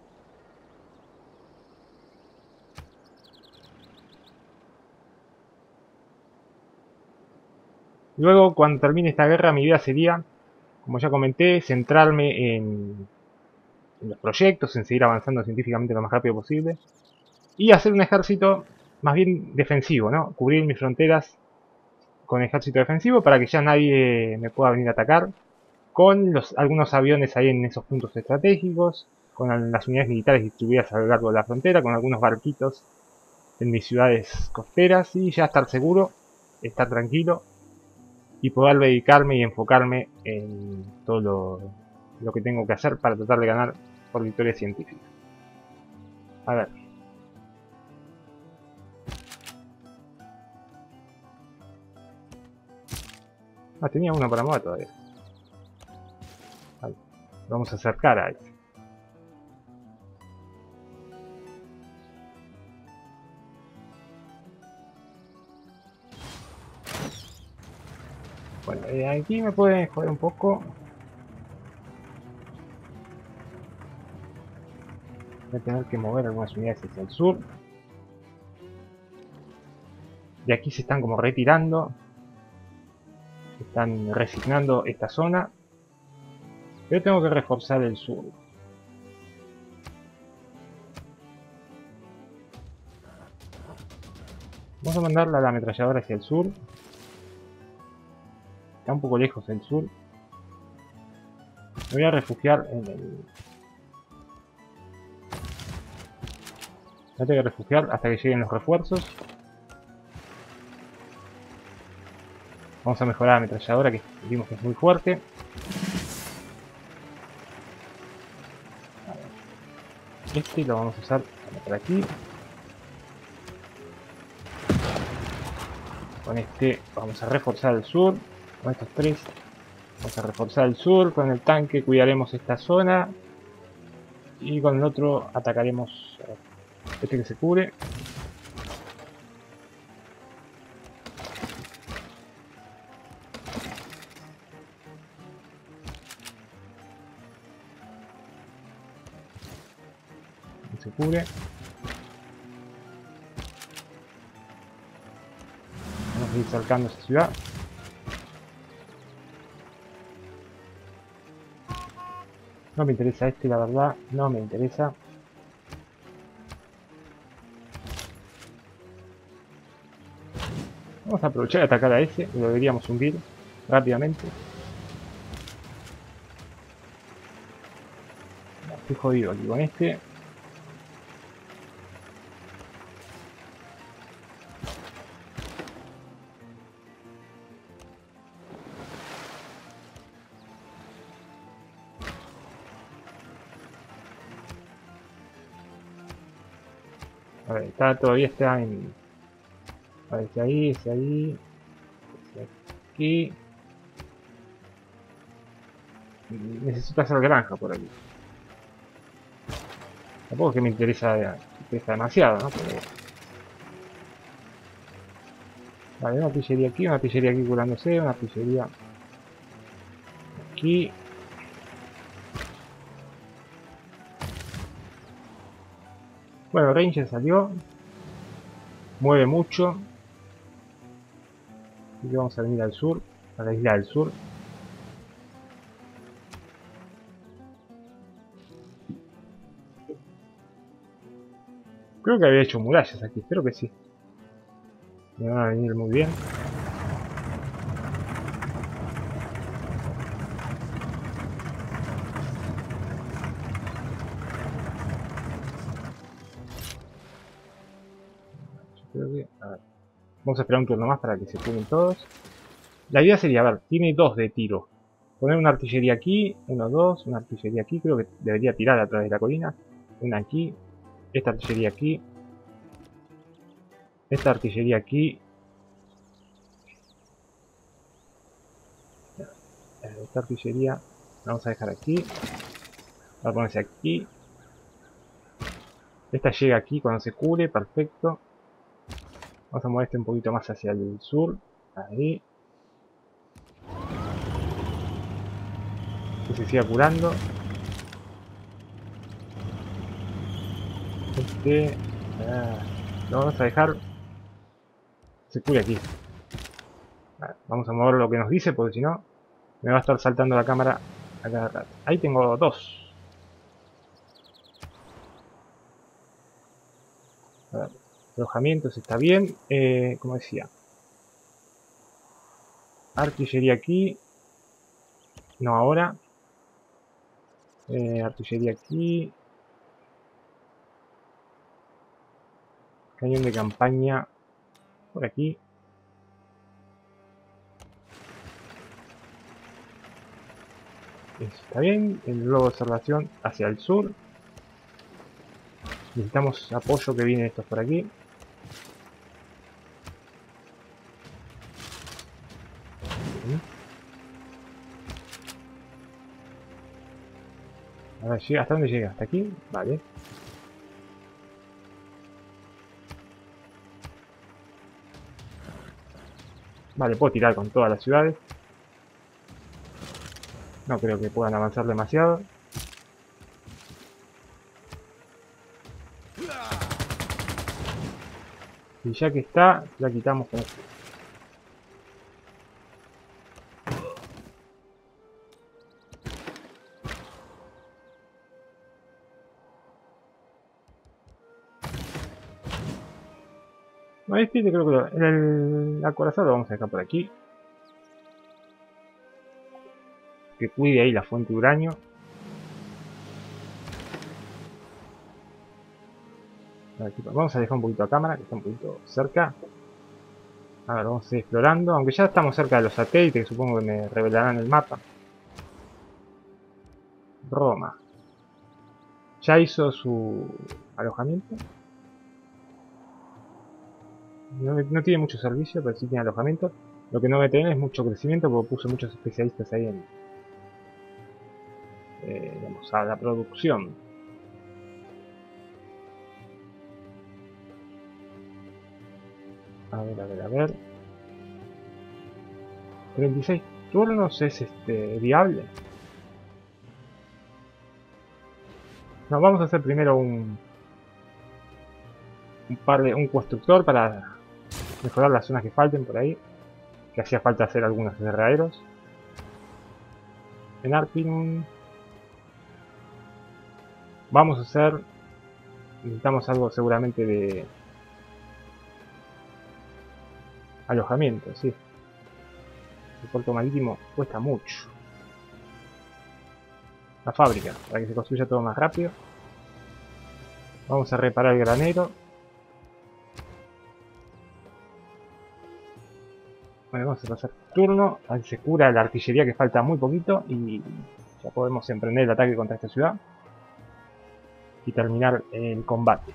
Luego, cuando termine esta guerra, mi idea sería, como ya comenté, centrarme en, en los proyectos, en seguir avanzando científicamente lo más rápido posible. Y hacer un ejército más bien defensivo, ¿no? Cubrir mis fronteras con ejército defensivo para que ya nadie me pueda venir a atacar. Con los, algunos aviones ahí en esos puntos estratégicos. Con las unidades militares distribuidas a lo largo de la frontera. Con algunos barquitos en mis ciudades costeras. Y ya estar seguro, estar tranquilo. y poder dedicarme y enfocarme en todo lo, lo que tengo que hacer para tratar de ganar por victoria científica. A ver. Ah, tenía uno para mover todavía. Vale. Vamos a acercar a ese. Bueno, eh, aquí me pueden joder un poco. Voy a tener que mover algunas unidades hacia el sur. De aquí se están como retirando. Están resignando esta zona. Pero tengo que reforzar el sur. Vamos a mandar la ametralladora hacia el sur. Está un poco lejos el sur. Me voy a refugiar en el... Me tengo que refugiar hasta que lleguen los refuerzos. Vamos a mejorar la ametralladora, que vimos que es muy fuerte. Este lo vamos a usar por aquí. Con este vamos a reforzar el sur. Con estos tres vamos a reforzar el sur. Con el tanque cuidaremos esta zona. Y con el otro atacaremos este que se cubre. Se cubre. Vamos a ir cercando esa ciudad. No me interesa este, la verdad. No me interesa. Vamos a aprovechar y atacar a ese. Lo deberíamos hundir rápidamente. Estoy jodido aquí con este. A ver, está, todavía está en... A ver, ese ahí, ese ahí... Ese aquí... Necesito hacer granja por aquí. Tampoco es que me interesa, me interesa demasiado, ¿no? Pero... Vale, una artillería aquí, una artillería aquí curándose, una artillería... Aquí... Bueno, Ranger salió. Mueve mucho. Así que vamos a venir al sur, a la isla del sur. Creo que había hecho murallas aquí, espero que sí. Me van a venir muy bien. Creo que, a ver. Vamos a esperar un turno más para que se curen todos. La idea sería, a ver, tiene dos de tiro. Poner una artillería aquí, uno, dos, una artillería aquí, creo que debería tirar a través de la colina. Una aquí, esta artillería aquí. Esta artillería aquí. Esta artillería la vamos a dejar aquí. Va a ponerse aquí. Esta llega aquí cuando se cure, perfecto. Vamos a mover este un poquito más hacia el sur. Ahí. Que se siga curando. Este... Ah, lo vamos a dejar... Se cure aquí. Vale, vamos a mover lo que nos dice, porque si no... Me va a estar saltando la cámara a cada rato. Ahí tengo dos. A ver, alojamientos está bien. Eh, como decía. Artillería aquí. No ahora. Eh, artillería aquí. Cañón de campaña. Por aquí. Eso está bien. El globo de observación hacia el sur. Necesitamos apoyo que viene estos por aquí. Bien. A ver, ¿llega? ¿Hasta dónde llega? ¿Hasta aquí? Vale. Vale, puedo tirar con todas las ciudades. No creo que puedan avanzar demasiado. Y ya que está, la quitamos con esto. No, este creo que lo- el acorazado lo vamos a dejar por aquí. Que cuide ahí la fuente de uranio. Aquí, vamos a dejar un poquito a cámara, que está un poquito cerca. A ver, vamos a ir explorando. Aunque ya estamos cerca de los satélites, que supongo que me revelarán el mapa. Roma. ¿Ya hizo su alojamiento? No, no tiene mucho servicio, pero sí tiene alojamiento. Lo que no me tiene es mucho crecimiento, porque puso muchos especialistas ahí en, eh, digamos, a la producción. A ver, a ver, a ver. treinta y seis turnos es este viable. No, vamos a hacer primero un, un par de un constructor para mejorar las zonas que falten por ahí. Que hacía falta hacer algunos derraderos. En Arpinum vamos a hacer. Necesitamos algo seguramente de alojamiento, sí. El puerto marítimo cuesta mucho. La fábrica, para que se construya todo más rápido. Vamos a reparar el granero. Bueno, vamos a pasar turno. Ahí se cura la artillería, que falta muy poquito. Y ya podemos emprender el ataque contra esta ciudad. Y terminar el combate.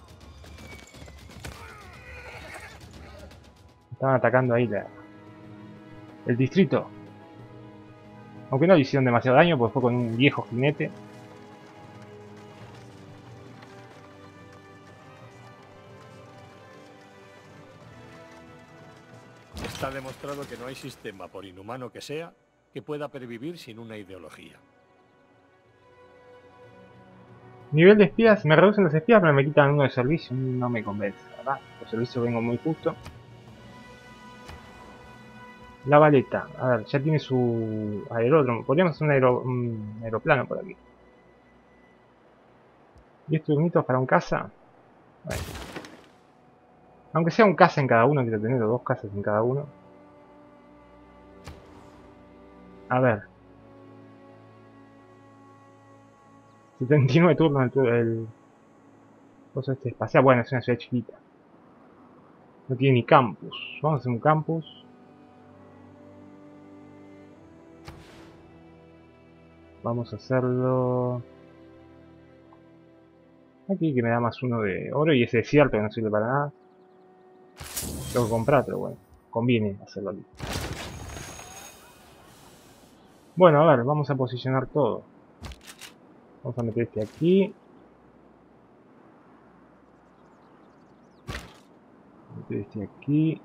Estaban atacando ahí la, el distrito. Aunque no le hicieron demasiado daño, porque fue con un viejo jinete. Está demostrado que no hay sistema, por inhumano que sea, que pueda pervivir sin una ideología. Nivel de espías, me reducen los espías, pero me quitan uno de servicio. No me convence, ¿verdad? Los servicios vengo muy justo. La Valeta, a ver, ya tiene su aeródromo. Podríamos hacer un, aero, un aeroplano por aquí. diez turnitos para un caza. Bueno. Aunque sea un caza en cada uno, quiero tener dos cazas en cada uno. A ver. setenta y nueve turnos el, tur el cosa este espacial. Bueno, es una ciudad chiquita. No tiene ni campus. Vamos a hacer un campus. Vamos a hacerlo aquí, que me da más uno de oro. Y ese desierto que no sirve para nada. Tengo que comprar, pero bueno, conviene hacerlo aquí. Bueno, a ver, vamos a posicionar todo. Vamos a meter este aquí. Meter este aquí.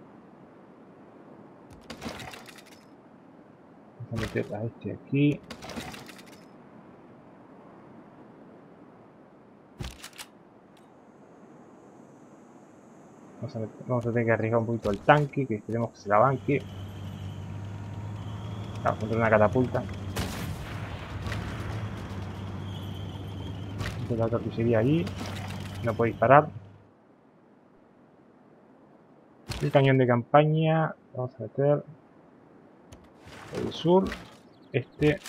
Vamos a meter a este aquí. Vamos a, meter, vamos a tener que arriesgar un poquito el tanque, que esperemos que se la banque. Vamos a meter una catapulta. Meter la otra artillería ahí. No puede disparar. El cañón de campaña. Vamos a meter el sur. Este.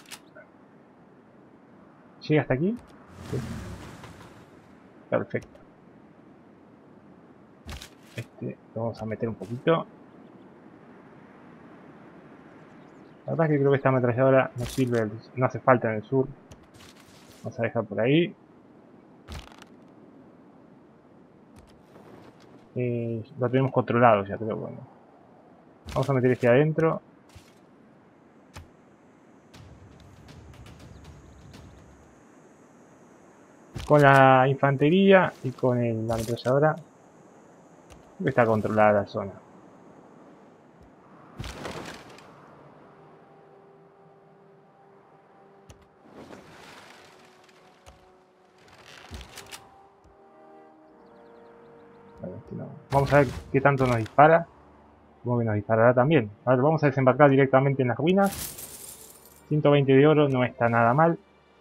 ¿Llega hasta aquí? Sí. Perfecto. Este lo vamos a meter un poquito. La verdad es que creo que esta ametralladora no sirve, no hace falta en el sur. Vamos a dejar por ahí. Eh, lo tenemos controlado ya, pero bueno. Vamos a meter este adentro. Con la infantería y con el, la ametralladora está controlada la zona. Bueno, este no. Vamos a ver qué tanto nos dispara. Como que nos disparará también. A ver, vamos a desembarcar directamente en las ruinas. ciento veinte de oro no está nada mal.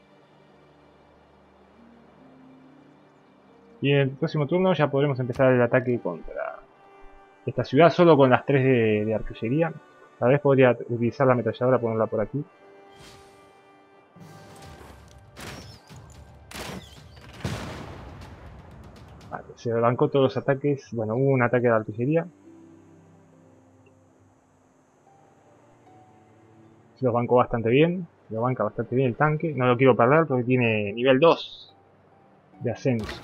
Y en el próximo turno ya podremos empezar el ataque contra esta ciudad solo con las tres de, de artillería. Tal vez podría utilizar la ametralladora, ponerla por aquí. Vale, se bancó todos los ataques. Bueno, hubo un ataque de artillería. Se lo bancó bastante bien. Lo banca bastante bien el tanque. No lo quiero perder porque tiene nivel dos de ascensos.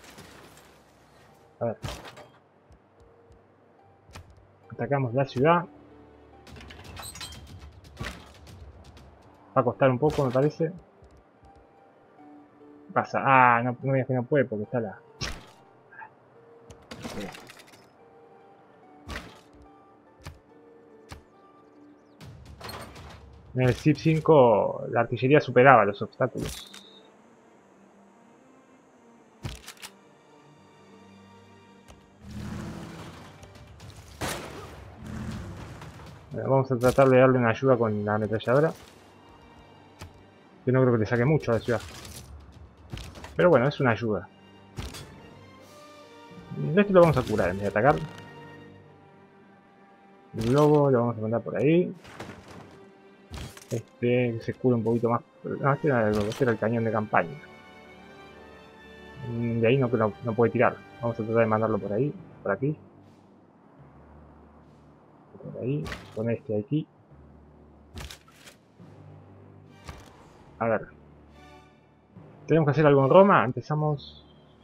A ver. Atacamos la ciudad. Va a costar un poco, me parece. ¿Qué pasa? Ah, no, no me digas que no puede porque está la... En el C I P cinco la artillería superaba los obstáculos. Bueno, vamos a tratar de darle una ayuda con la ametralladora. Yo no creo que le saque mucho a la ciudad. Pero bueno, es una ayuda. Esto lo vamos a curar en vez de atacar. El lobo lo vamos a mandar por ahí. Este que se cura un poquito más. No, este era, el, este era el cañón de campaña. De ahí no, no, no puede tirar. Vamos a tratar de mandarlo por ahí, por aquí. Por ahí, con este aquí. A ver. Tenemos que hacer algo en Roma. Empezamos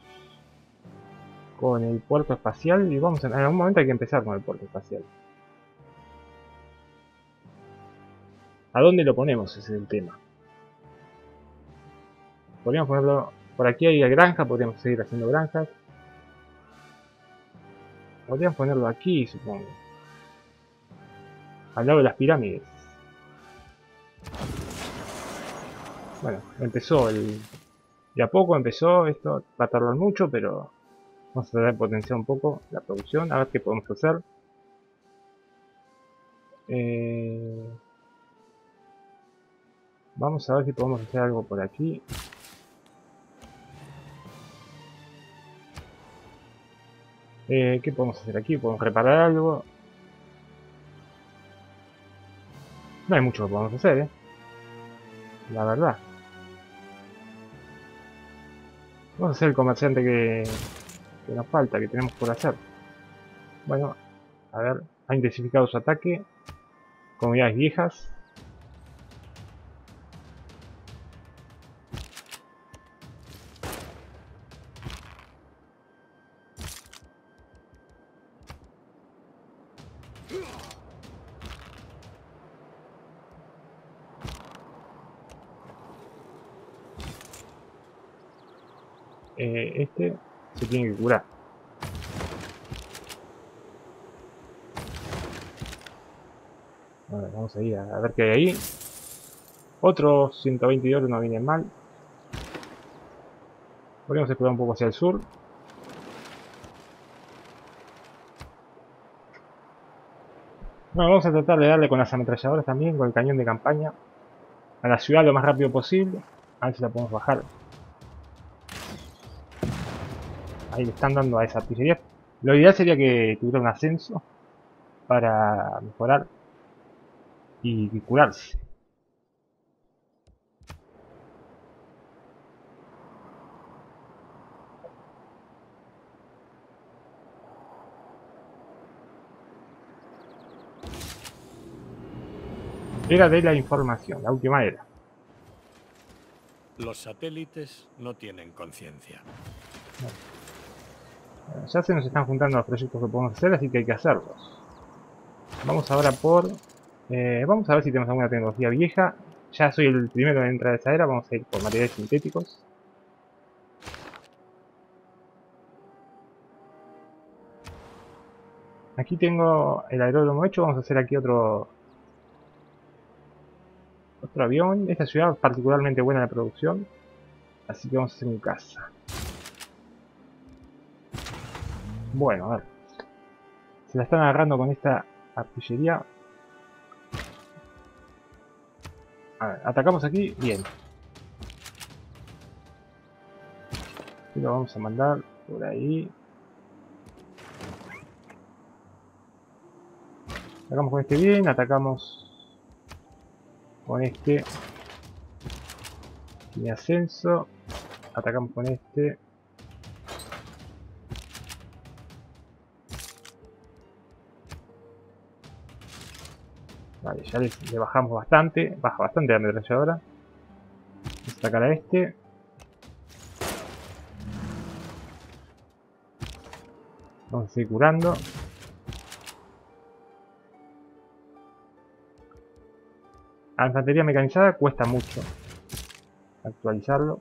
con el puerto espacial y vamos a, en algún momento hay que empezar con el puerto espacial. ¿A dónde lo ponemos? Ese es el tema. Podríamos ponerlo... Por aquí hay granja, podríamos seguir haciendo granjas. Podríamos ponerlo aquí, supongo. Al lado de las pirámides. Bueno, empezó el... De a poco empezó, esto va a tardar mucho, pero... Vamos a tratar de potenciar un poco la producción, a ver qué podemos hacer. Eh... Vamos a ver si podemos hacer algo por aquí. Eh, ¿Qué podemos hacer aquí? ¿Podemos reparar algo? No hay mucho que podamos hacer, ¿eh? La verdad. Vamos a ser el comerciante que, que nos falta, que tenemos por hacer. Bueno, a ver, ha intensificado su ataque. Comunidades viejas. Eh, este se tiene que curar. A ver, vamos a ir a, a ver qué hay ahí. Otros ciento veinte de oro no vienen mal. Podríamos explorar un poco hacia el sur. Bueno, vamos a tratar de darle con las ametralladoras también, con el cañón de campaña, a la ciudad lo más rápido posible. A ver si la podemos bajar. Ahí le están dando a esa artillería. Lo ideal sería que tuviera un ascenso para mejorar y, y curarse. Era de la información, la última era. Los satélites no tienen conciencia. Bueno, ya se nos están juntando los proyectos que podemos hacer, así que hay que hacerlos. Vamos ahora por... Eh, vamos a ver si tenemos alguna tecnología vieja. Ya soy el primero en entrar a esa era, vamos a ir por materiales sintéticos. Aquí tengo el aeródromo hecho, vamos a hacer aquí otro... Otro avión. Esta ciudad es particularmente buena en la producción, así que vamos a hacer un caza. Bueno, a ver. Se la están agarrando con esta artillería. A ver, atacamos aquí, bien. Y lo vamos a mandar por ahí. Atacamos con este bien, atacamos con este. Tiene ascenso. Atacamos con este. Vale, ya le, le bajamos bastante. Baja bastante la ametralladora. Vamos a atacar a este. Vamos a seguir curando. A la infantería mecanizada cuesta mucho actualizarlo.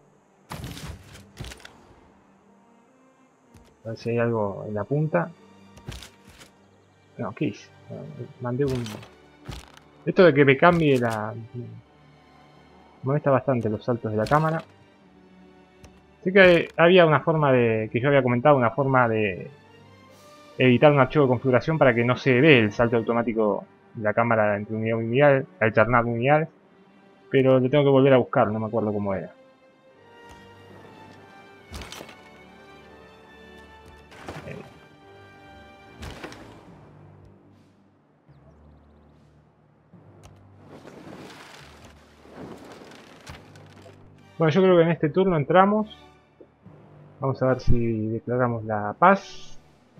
A ver si hay algo en la punta. No, ¿qué hice? No, mandé un... Esto de que me cambie la... Me molesta bastante los saltos de la cámara. Sé que había una forma de... Que yo había comentado, una forma de... editar un archivo de configuración para que no se ve el salto automático de la cámara entre unidad y unidad, alternar unidades. Pero lo tengo que volver a buscar, no me acuerdo cómo era. Bueno, yo creo que en este turno entramos. Vamos a ver si declaramos la paz.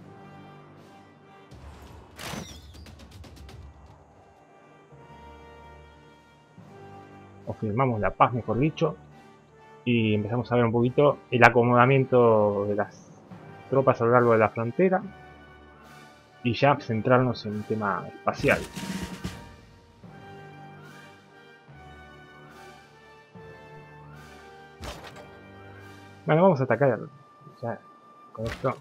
O firmamos la paz, mejor dicho. Y empezamos a ver un poquito el acomodamiento de las tropas a lo largo de la frontera. Y ya centrarnos en el tema espacial. Bueno, vamos a atacar ya con esto.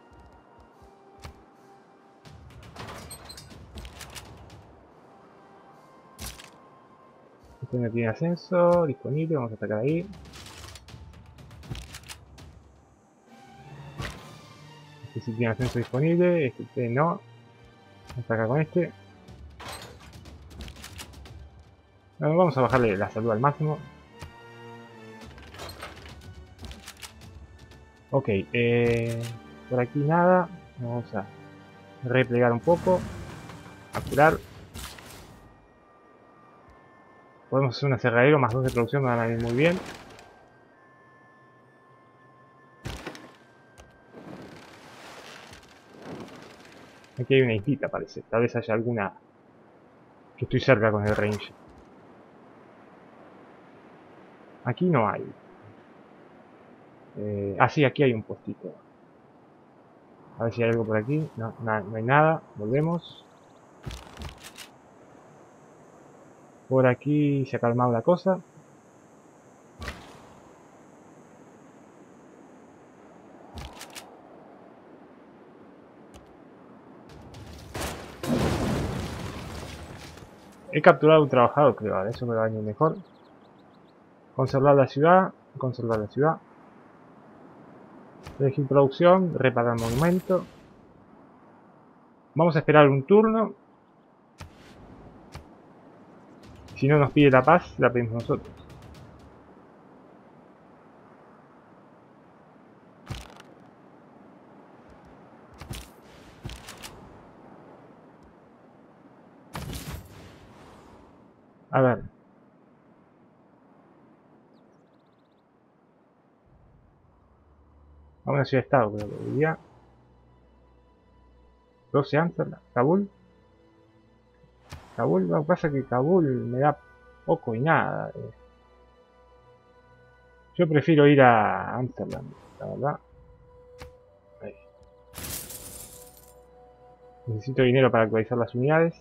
Este no tiene ascenso disponible, vamos a atacar ahí. Este sí tiene ascenso disponible, este no. Vamos a atacar con este. Bueno, vamos a bajarle la salud al máximo. Ok, eh, por aquí nada. Vamos a replegar un poco. A curar. Podemos hacer un aserradero más dos de producción, me van a ir muy bien. Aquí hay una islita, parece. Tal vez haya alguna que estoy cerca con el range. Aquí no hay. Eh, ah, sí, aquí hay un postito. A ver si hay algo por aquí. No, na, no hay nada. Volvemos. Por aquí se ha calmado la cosa. He capturado un trabajador, creo. Eso me va a venir mejor. Conservar la ciudad. Conservar la ciudad. Elegir producción. Reparar monumento. Vamos a esperar un turno. Si no nos pide la paz, la pedimos nosotros. A ver. A una ciudad-estado, creo que diría. doce Amsterdam, Kabul. Kabul, lo que pasa es que Kabul me da poco y nada. eh. Yo prefiero ir a Amsterdam, la verdad. Ahí. Necesito dinero para actualizar las unidades.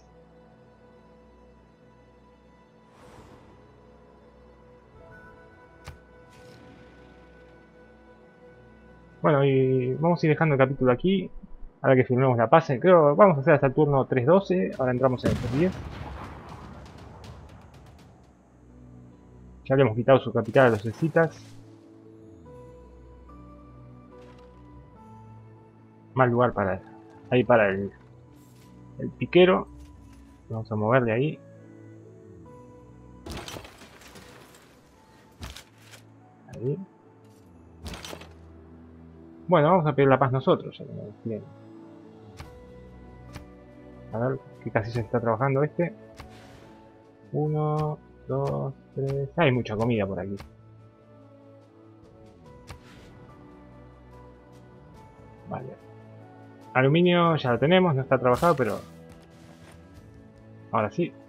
Bueno, y vamos a ir dejando el capítulo aquí. Ahora que firmemos la paz, creo vamos a hacer hasta el turno tres doce. Ahora entramos en el tres diez. Ya le hemos quitado su capital a los escitas. Mal lugar para ahí para el, el piquero. Vamos a moverle ahí. Ahí. Bueno, vamos a pedir la paz nosotros. Ya que nos piden. A ver qué casilla está trabajando este. Uno, dos, tres. Hay mucha comida por aquí. Vale. Aluminio ya lo tenemos, no está trabajado, pero ahora sí.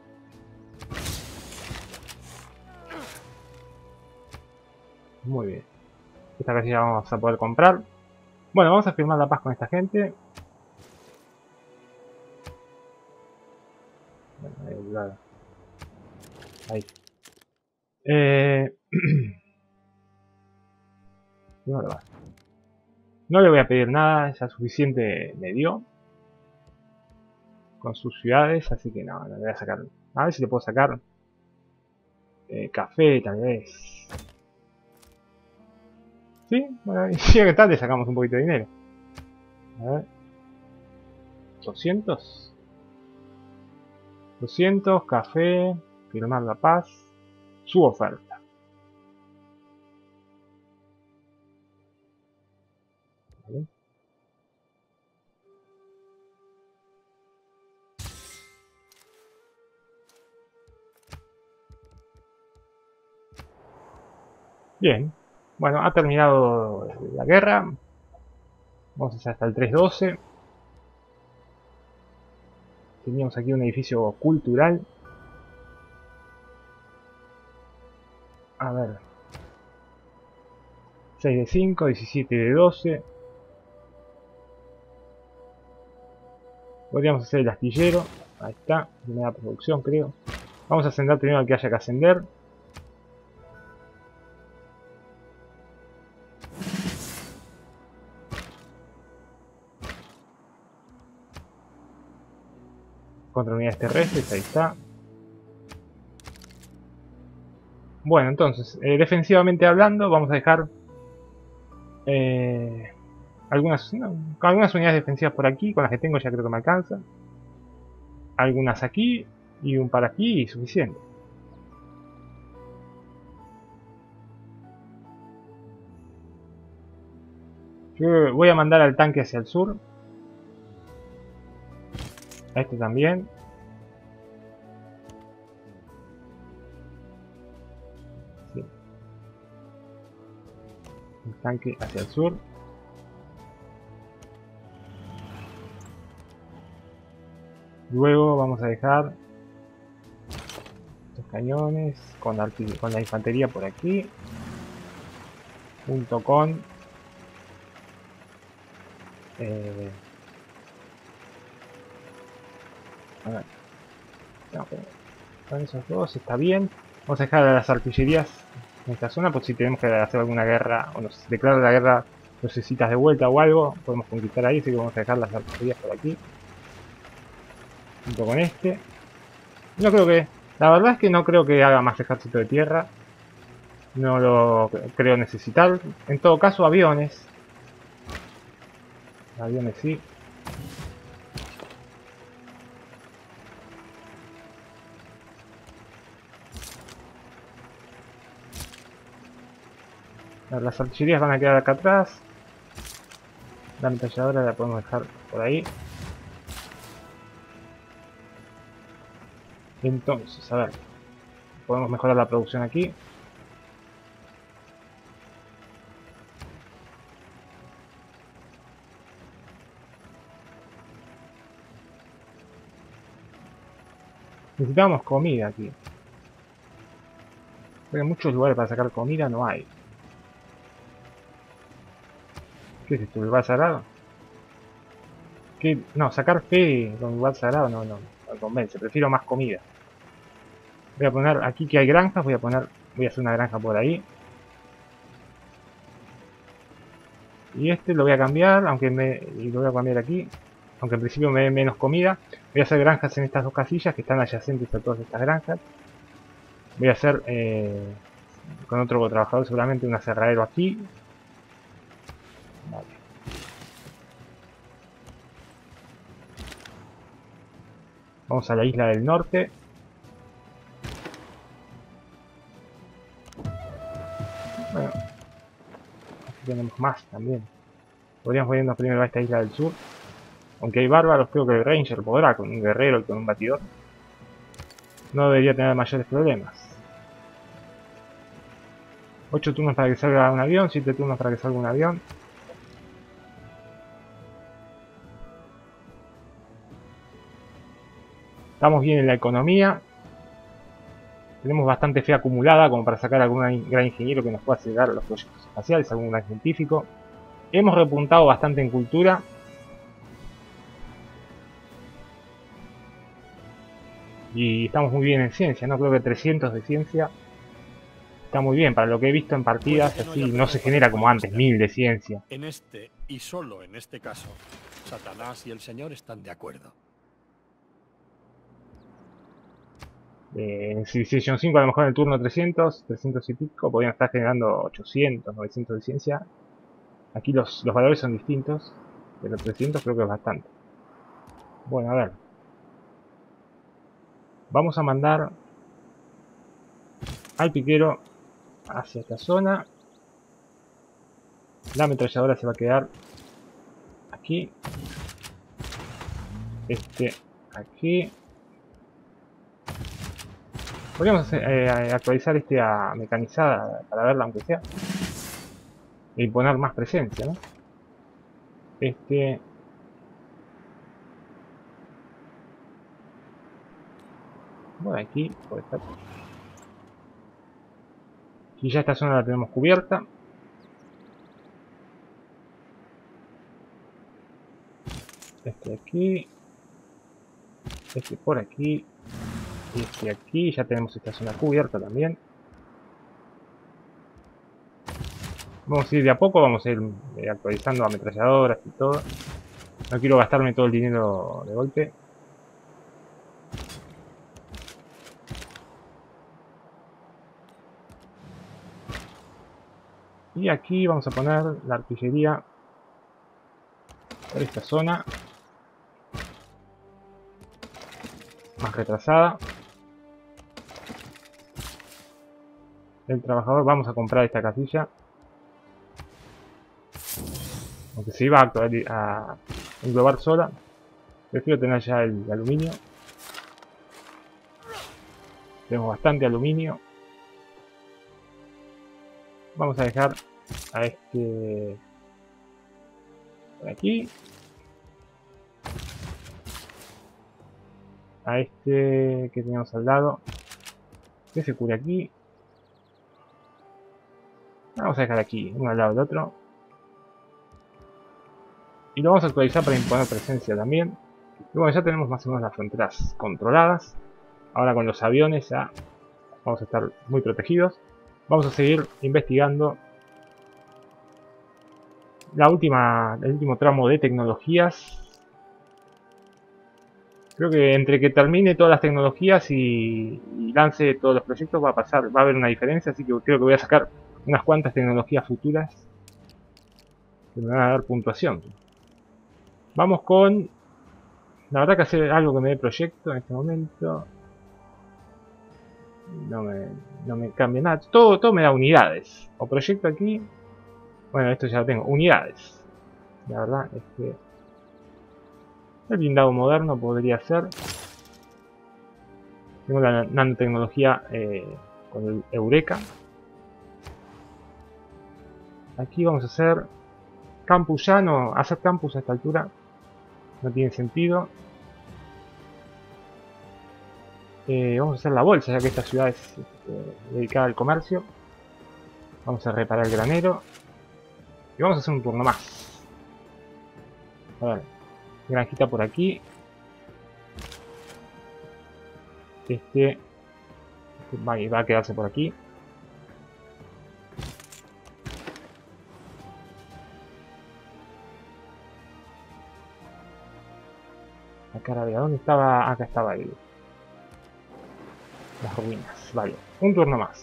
Muy bien. Esta casilla vamos a poder comprar. Bueno, vamos a firmar la paz con esta gente. Bueno, ahí, la... ahí. Eh... no, no le voy a pedir nada, ya suficiente me dio con sus ciudades, así que no, no le voy a sacar. A ver si le puedo sacar eh, café, tal vez. Sí, bueno, y ya que tal, le sacamos un poquito de dinero. A ver. doscientos. doscientos, café, firmar la paz, su oferta. ¿Vale? Bien. Bueno, ha terminado la guerra. Vamos a hacer hasta el tres doce. Teníamos aquí un edificio cultural. A ver. seis de cinco, diecisiete de doce. Podríamos hacer el astillero. Ahí está. Primera producción, creo. Vamos a ascender primero al que haya que ascender. Contra unidades terrestres, ahí está. Bueno, entonces, eh, defensivamente hablando, vamos a dejar eh, algunas, no, algunas unidades defensivas por aquí, con las que tengo ya creo que me alcanza. Algunas aquí y un par aquí y suficiente. Yo voy a mandar al tanque hacia el sur. A este también. Sí. El tanque hacia el sur. Luego vamos a dejar estos cañones con la, con la infantería por aquí. Junto con eh, a ver, no, con esos dos está bien. Vamos a dejar a las artillerías en esta zona por si tenemos que hacer alguna guerra o nos declara la guerra, necesitas de vuelta o algo, podemos conquistar ahí, así que vamos a dejar las artillerías por aquí junto con este. No creo que, la verdad es que no creo que haga más ejército de tierra, no lo creo necesitar. En todo caso, aviones, aviones sí. Las artillerías van a quedar acá atrás. La ametralladora la podemos dejar por ahí. Entonces, a ver. Podemos mejorar la producción aquí. Necesitamos comida aquí. Pero en muchos lugares para sacar comida no hay. ¿Qué es esto? ¿El lugar sagrado? ¿Qué? No, sacar fe con lugar sagrado no, no, no me convence. Prefiero más comida. Voy a poner aquí que hay granjas. Voy a poner... Voy a hacer una granja por ahí. Y este lo voy a cambiar, aunque me... Y lo voy a cambiar aquí. Aunque en principio me dé menos comida. Voy a hacer granjas en estas dos casillas que están adyacentes a todas estas granjas. Voy a hacer... Eh, con otro trabajador seguramente un aserradero aquí. Vale. Vamos a la isla del norte. Bueno, aquí tenemos más también. Podríamos irnos primero a esta isla del sur. Aunque hay bárbaros, creo que el Ranger podrá con un guerrero y con un batidor. No debería tener mayores problemas. ocho turnos para que salga un avión, siete turnos para que salga un avión. Estamos bien en la economía. Tenemos bastante fe acumulada como para sacar algún gran ingeniero que nos pueda llegar a los proyectos espaciales, algún gran científico. Hemos repuntado bastante en cultura. Y estamos muy bien en ciencia, ¿no? Creo que trescientos de ciencia está muy bien. Para lo que he visto en partidas, No así no se genera como antes, mil de ciencia. En este, y solo en este caso, Satanás y el Señor están de acuerdo. Eh, en Civilization cinco a lo mejor en el turno trescientos, trescientos y pico, podrían estar generando ochocientos, novecientos de ciencia. Aquí los, los valores son distintos, pero trescientos creo que es bastante. Bueno, a ver. Vamos a mandar al piquero hacia esta zona. La ametralladora se va a quedar aquí. Este aquí. Podríamos hacer, eh, actualizar este a mecanizada para verla aunque sea. Y poner más presencia, ¿no? Este... Bueno, aquí, por esta... Y ya esta zona la tenemos cubierta. Este aquí. Este por aquí. Y este aquí. Ya tenemos esta zona cubierta también. Vamos a ir de a poco. Vamos a ir eh, actualizando ametralladoras y todo. No quiero gastarme todo el dinero de golpe. Y aquí vamos a poner la artillería por esta zona. Más retrasada. El trabajador, vamos a comprar esta casilla. Aunque se iba a, a englobar sola. Prefiero tener ya el aluminio. Tenemos bastante aluminio. Vamos a dejar a este por aquí. A este que tenemos al lado. Que se cure aquí. Vamos a dejar aquí, uno al lado del otro. Y lo vamos a actualizar para imponer presencia también. Y bueno, ya tenemos más o menos las fronteras controladas. Ahora con los aviones ya vamos a estar muy protegidos. Vamos a seguir investigando la última, el último tramo de tecnologías. Creo que entre que termine todas las tecnologías y, y lance todos los proyectos va a pasar, va a haber una diferencia, así que creo que voy a sacar unas cuantas tecnologías futuras que me van a dar puntuación. Vamos con... La verdad que hacer algo que me dé proyecto en este momento no me, no me cambia nada. Todo, todo me da unidades. O proyecto aquí. Bueno, esto ya lo tengo. Unidades. La verdad es que el blindado moderno podría ser. Tengo la nanotecnología eh, con el Eureka. Aquí vamos a hacer campus ya. No, hacer campus a esta altura no tiene sentido. Eh, vamos a hacer la bolsa, ya que esta ciudad es eh, dedicada al comercio. Vamos a reparar el granero. Y vamos a hacer un turno más. A ver, granjita por aquí. Este, este va, va a quedarse por aquí. Acá, ¿a dónde estaba? Acá estaba el, las ruinas. Vale, un turno más.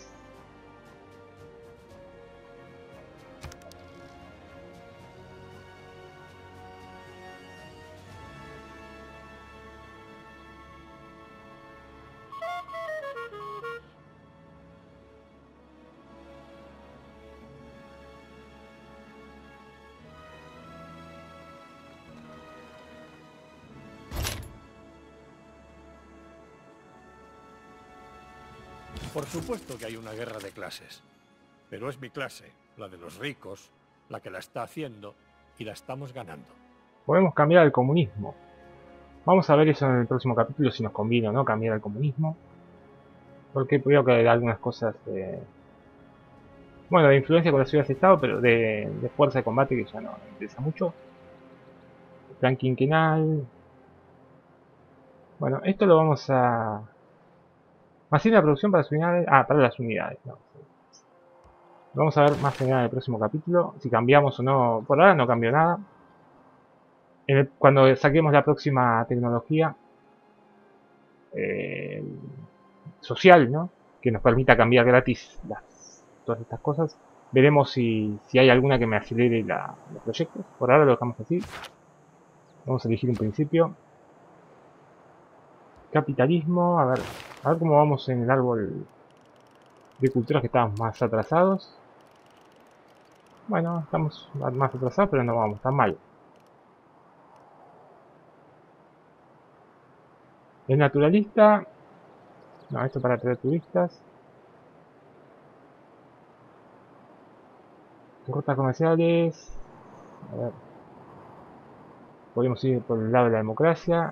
Por supuesto que hay una guerra de clases, pero es mi clase, la de los ricos, la que la está haciendo y la estamos ganando. Podemos cambiar al comunismo. Vamos a ver eso en el próximo capítulo, si nos conviene o no cambiar al comunismo. Porque veo que hay algunas cosas de... Bueno, de influencia con las ciudades de estado, pero de, de fuerza de combate que ya no me interesa mucho. Plan quinquenal. Bueno, esto lo vamos a... Más bien la producción para las unidades... Ah, para las unidades, no. Lo vamos a ver más en el próximo capítulo. Si cambiamos o no... Por ahora no cambió nada. En el, cuando saquemos la próxima tecnología... Eh, social, ¿no? Que nos permita cambiar gratis las, todas estas cosas. Veremos si, si hay alguna que me acelere la, los proyectos. Por ahora lo dejamos así. Vamos a elegir un principio. Capitalismo. A ver, a ver cómo vamos en el árbol de culturas, que estamos más atrasados. Bueno, estamos más atrasados, pero no vamos tan mal. El naturalista. No, esto para atraer turistas. Rutas comerciales. A ver. Podemos ir por el lado de la democracia.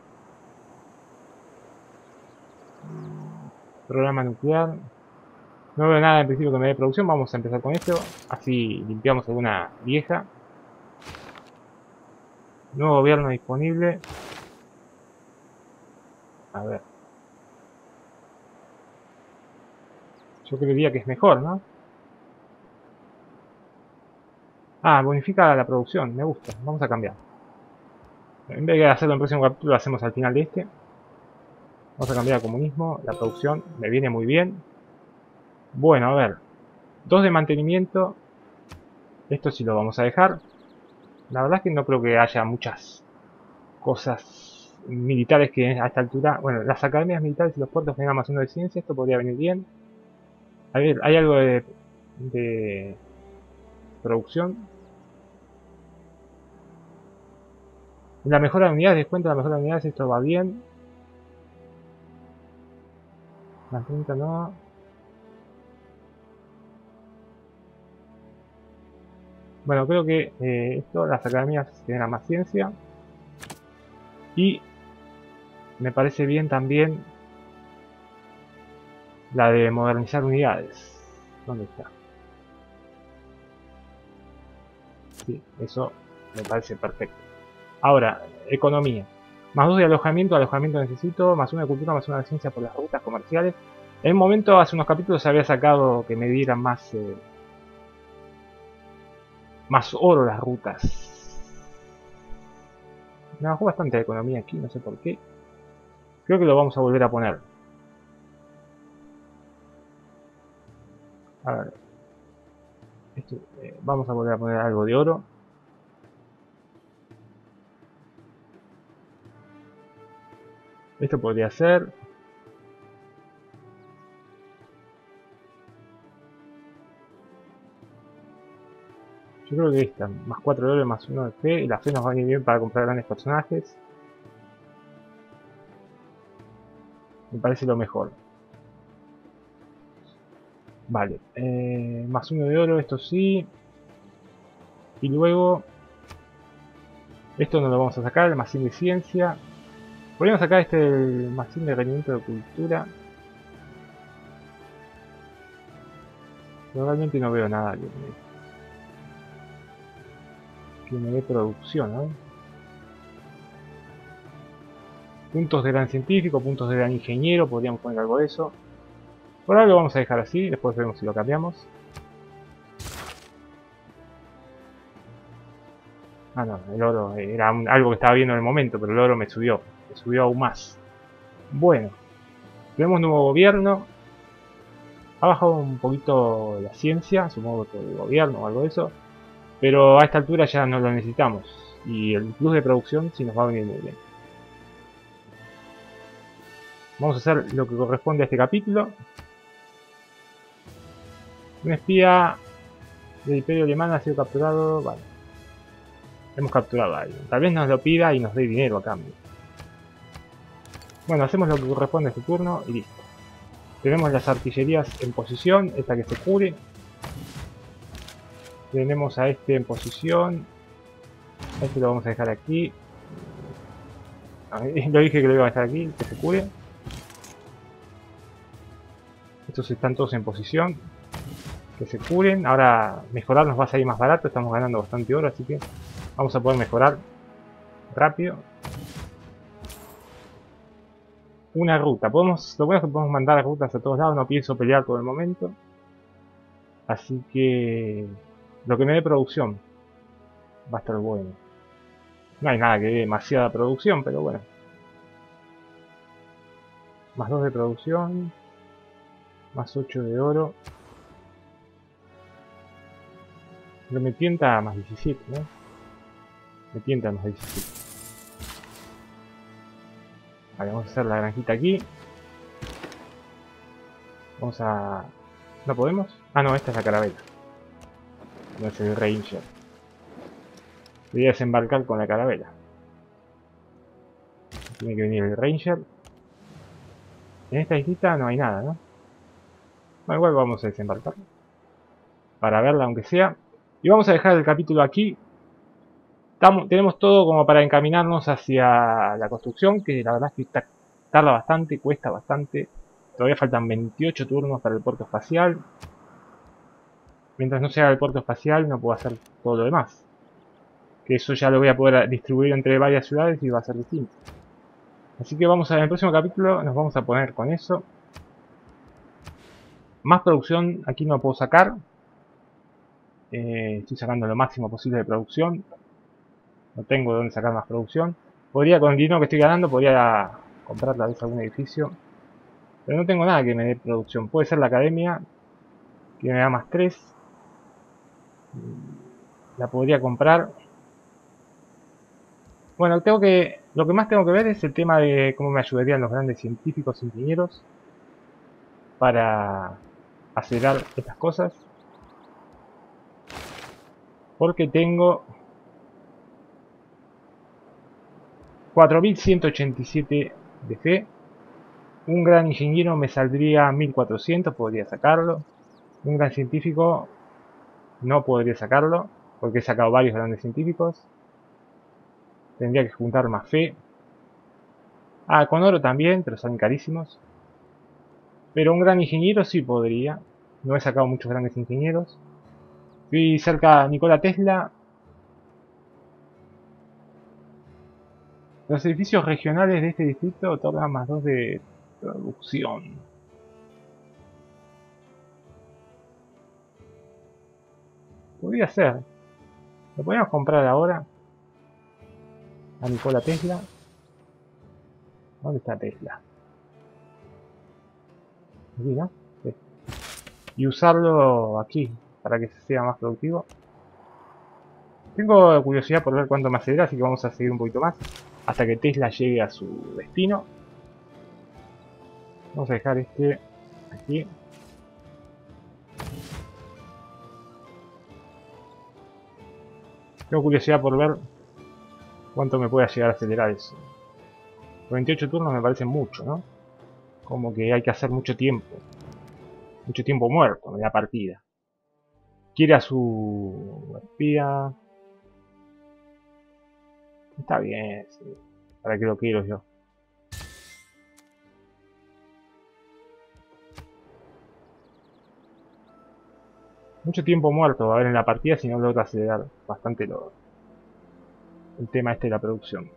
Programa nuclear. No veo nada en principio que me dé producción. Vamos a empezar con esto. Así limpiamos alguna vieja. Nuevo gobierno disponible. A ver. Yo creería que es mejor, ¿no? Ah, bonifica la producción. Me gusta. Vamos a cambiar. En vez de hacerlo en el próximo capítulo, lo hacemos al final de este. Vamos a cambiar a comunismo. La producción me viene muy bien. Bueno, a ver. Dos de mantenimiento. Esto sí lo vamos a dejar. La verdad es que no creo que haya muchas cosas militares que a esta altura... Bueno, las academias militares y los puertos generan más uno de ciencia. Esto podría venir bien. A ver, hay algo de, de producción. La mejora de unidades, descuento de la mejora de unidades, esto va bien. Mantenimiento no. Bueno, creo que eh, esto, las academias generan más ciencia. Y me parece bien también la de modernizar unidades. ¿Dónde está? Sí, eso me parece perfecto. Ahora, economía. Más dos de alojamiento, alojamiento necesito. Más una de cultura, más una de ciencia por las rutas comerciales. En un momento, hace unos capítulos, se había sacado que me dieran más... Eh, más oro las rutas. Me bajó bastante de economía aquí, no sé por qué. Creo que lo vamos a volver a poner. A ver. Esto, eh, vamos a volver a poner algo de oro. Esto podría ser. Yo creo que esta, más cuatro de oro más uno de fe. Y la fe nos va a venir bien para comprar grandes personajes. Me parece lo mejor. Vale, eh, más uno de oro, esto sí. Y luego, esto no lo vamos a sacar, el más cien de ciencia. Podríamos sacar este, el más cien de rendimiento de cultura. Pero realmente no veo nada que me, que me dé producción, ¿no? Puntos de gran científico, puntos de gran ingeniero, podríamos poner algo de eso. Por ahora lo vamos a dejar así, después vemos si lo cambiamos. Ah, no, el oro era un, algo que estaba viendo en el momento, pero el oro me subió, me subió aún más. Bueno, tenemos nuevo gobierno. Ha bajado un poquito la ciencia, supongo que el gobierno o algo de eso. Pero a esta altura ya no lo necesitamos. Y el plus de producción sí nos va a venir muy bien. Vamos a hacer lo que corresponde a este capítulo. Un espía del Imperio Alemán ha sido capturado. Vale. Hemos capturado a alguien. Tal vez nos lo pida y nos dé dinero a cambio. Bueno, hacemos lo que corresponde a este turno y listo. Tenemos las artillerías en posición, esta que se cure. Tenemos a este en posición. A este lo vamos a dejar aquí. Lo dije que lo iba a dejar aquí, que se cure. Estos están todos en posición. Que se curen. Ahora mejorar nos va a salir más barato. Estamos ganando bastante oro, así que vamos a poder mejorar rápido. Una ruta. Podemos, lo bueno es que podemos mandar rutas a todos lados. No pienso pelear por el momento. Así que lo que me dé producción va a estar bueno. No hay nada que dé demasiada producción, pero bueno. Más dos de producción. Más ocho de oro. Pero me tienta más diecisiete, ¿no? Me tienta más diecisiete. Vale, vamos a hacer la granjita aquí. Vamos a... ¿No podemos? Ah, no, esta es la carabela. No es el Ranger. Voy a desembarcar con la carabela. Tiene que venir el Ranger. En esta islita no hay nada, ¿no? Bueno, igual vamos a desembarcar. Para verla aunque sea. Y vamos a dejar el capítulo aquí. Estamos, tenemos todo como para encaminarnos hacia la construcción, que la verdad es que está, tarda bastante, cuesta bastante. Todavía faltan veintiocho turnos para el puerto espacial. Mientras no se haga el puerto espacial no puedo hacer todo lo demás. Que eso ya lo voy a poder distribuir entre varias ciudades y va a ser distinto. Así que vamos a, en el próximo capítulo nos vamos a poner con eso. Más producción aquí no puedo sacar. Eh, estoy sacando lo máximo posible de producción. No tengo de dónde sacar más producción. Podría, con el dinero que estoy ganando, podría comprar tal vez algún edificio. Pero no tengo nada que me dé producción. Puede ser la academia, que me da más tres. La podría comprar. Bueno, tengo que, lo que más tengo que ver es el tema de cómo me ayudarían los grandes científicos e ingenieros para acelerar estas cosas. Porque tengo cuatro mil ciento ochenta y siete de fe. Un gran ingeniero me saldría mil cuatrocientos, podría sacarlo. Un gran científico no podría sacarlo, porque he sacado varios grandes científicos. Tendría que juntar más fe. Ah, con oro también, pero salen carísimos. Pero un gran ingeniero sí podría. No he sacado muchos grandes ingenieros. Fui cerca de Nikola Tesla. Los edificios regionales de este distrito otorgan más dos de producción. Podría ser. Lo podemos comprar ahora. A Nikola Tesla. ¿Dónde está Tesla? Aquí, ¿no? Sí. Y usarlo aquí, para que sea más productivo. Tengo curiosidad por ver cuánto me acelera, así que vamos a seguir un poquito más. Hasta que Tesla llegue a su destino. Vamos a dejar este aquí. Tengo curiosidad por ver cuánto me puede llegar a acelerar eso. veintiocho turnos me parece mucho, ¿no? Como que hay que hacer mucho tiempo. Mucho tiempo muerto en la partida. Quiere a su espía. Está bien, sí. ¿Para qué lo quiero yo? Mucho tiempo muerto va a haber en la partida si no logra acelerar bastante lo, el tema este de la producción.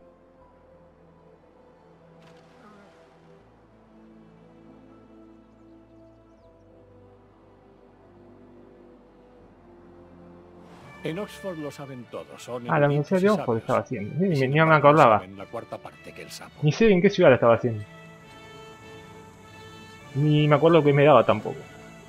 En Oxford lo saben todos, son Ah, la eruditos Universidad y de Oxford sabios. estaba haciendo. Y Ni, sin ni me embargo, no acordaba. saben la cuarta parte que el sapo. Ni sé en qué ciudad la estaba haciendo. Ni me acuerdo que me daba tampoco.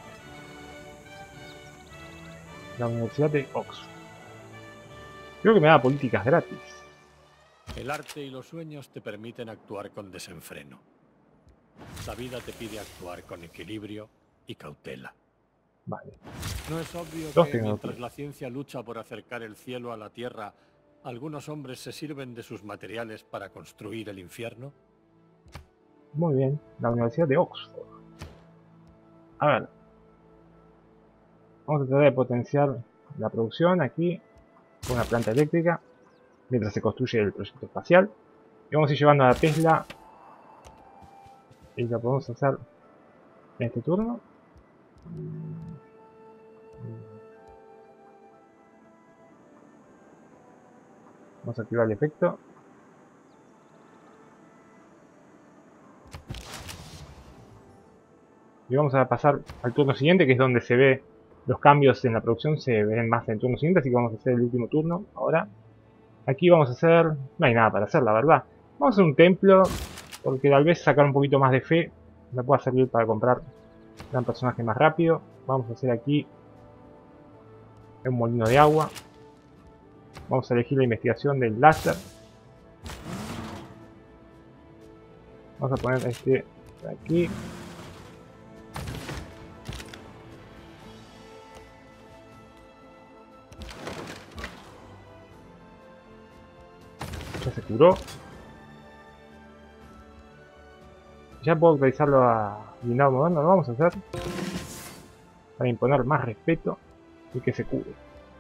La Universidad de Oxford. Creo que me daba políticas gratis. El arte y los sueños te permiten actuar con desenfreno. La vida te pide actuar con equilibrio y cautela. Vale. ¿No es obvio Dos que tecnologías. mientras la ciencia lucha por acercar el cielo a la tierra, algunos hombres se sirven de sus materiales para construir el infierno? Muy bien. La Universidad de Oxford. A ver. Vamos a tratar de potenciar la producción aquí con una planta eléctrica mientras se construye el proyecto espacial. Y vamos a ir llevando a Tesla. Y lo podemos hacer en este turno. Vamos a activar el efecto. Y vamos a pasar al turno siguiente, que es donde se ve los cambios en la producción, se ven más en el turno siguiente, así que vamos a hacer el último turno ahora. Aquí vamos a hacer... no hay nada para hacer, la verdad. Vamos a hacer un templo, porque tal vez sacar un poquito más de fe me pueda servir para comprar un personaje más rápido. Vamos a hacer aquí un molino de agua. Vamos a elegir la investigación del láser. Vamos a poner este de aquí. Ya se curó. Ya puedo actualizarlo a blindado moderno. Lo vamos a hacer para imponer más respeto y que se cure.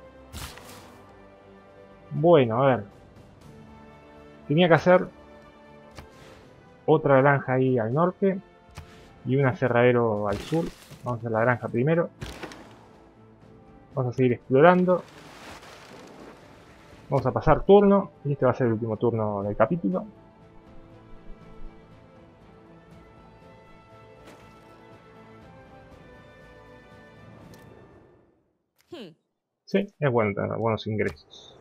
Bueno, a ver. Tenía que hacer otra granja ahí al norte y un aserradero al sur. Vamos a hacer la granja primero. Vamos a seguir explorando. Vamos a pasar turno y este va a ser el último turno del capítulo. Hmm. Sí, es bueno tener buenos ingresos.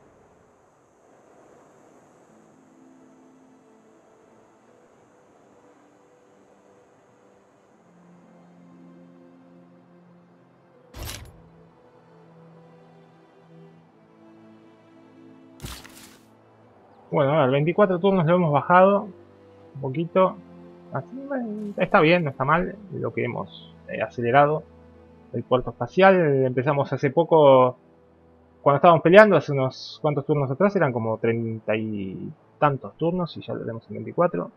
Bueno, a ver, veinticuatro turnos lo hemos bajado un poquito. Así, bueno, está bien, no está mal lo que hemos eh, acelerado. El puerto espacial empezamos hace poco, cuando estábamos peleando, hace unos cuantos turnos atrás, eran como treinta y tantos turnos y ya lo tenemos en veinticuatro.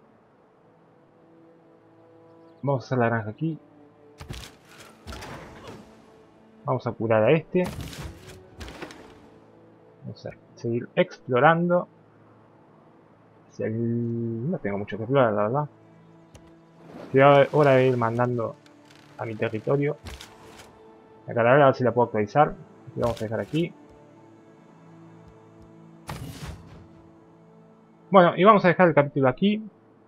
Vamos a hacer la granja aquí. Vamos a curar a este. Vamos a seguir explorando. Hacia el... no tengo mucho que explorar, la verdad. Sería hora de ir mandando a mi territorio. La calavera a ver si la puedo actualizar. La vamos a dejar aquí. Bueno, y vamos a dejar el capítulo aquí.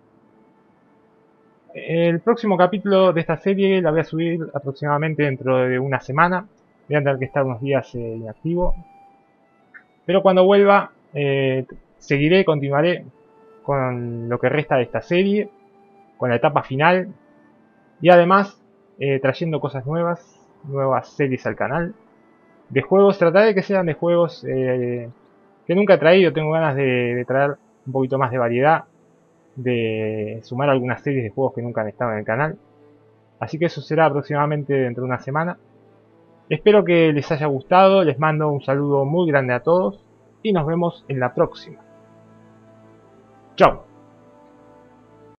El próximo capítulo de esta serie la voy a subir aproximadamente dentro de una semana. Voy a tener que estar unos días eh, inactivo. Pero cuando vuelva, eh, seguiré, continuaré con lo que resta de esta serie, con la etapa final. Y además, eh, trayendo cosas nuevas, nuevas series al canal. De juegos, trataré de que sean de juegos eh, que nunca he traído. Tengo ganas de, de traer un poquito más de variedad, de sumar algunas series de juegos que nunca han estado en el canal. Así que eso será aproximadamente dentro de una semana. Espero que les haya gustado, les mando un saludo muy grande a todos y nos vemos en la próxima. Chao.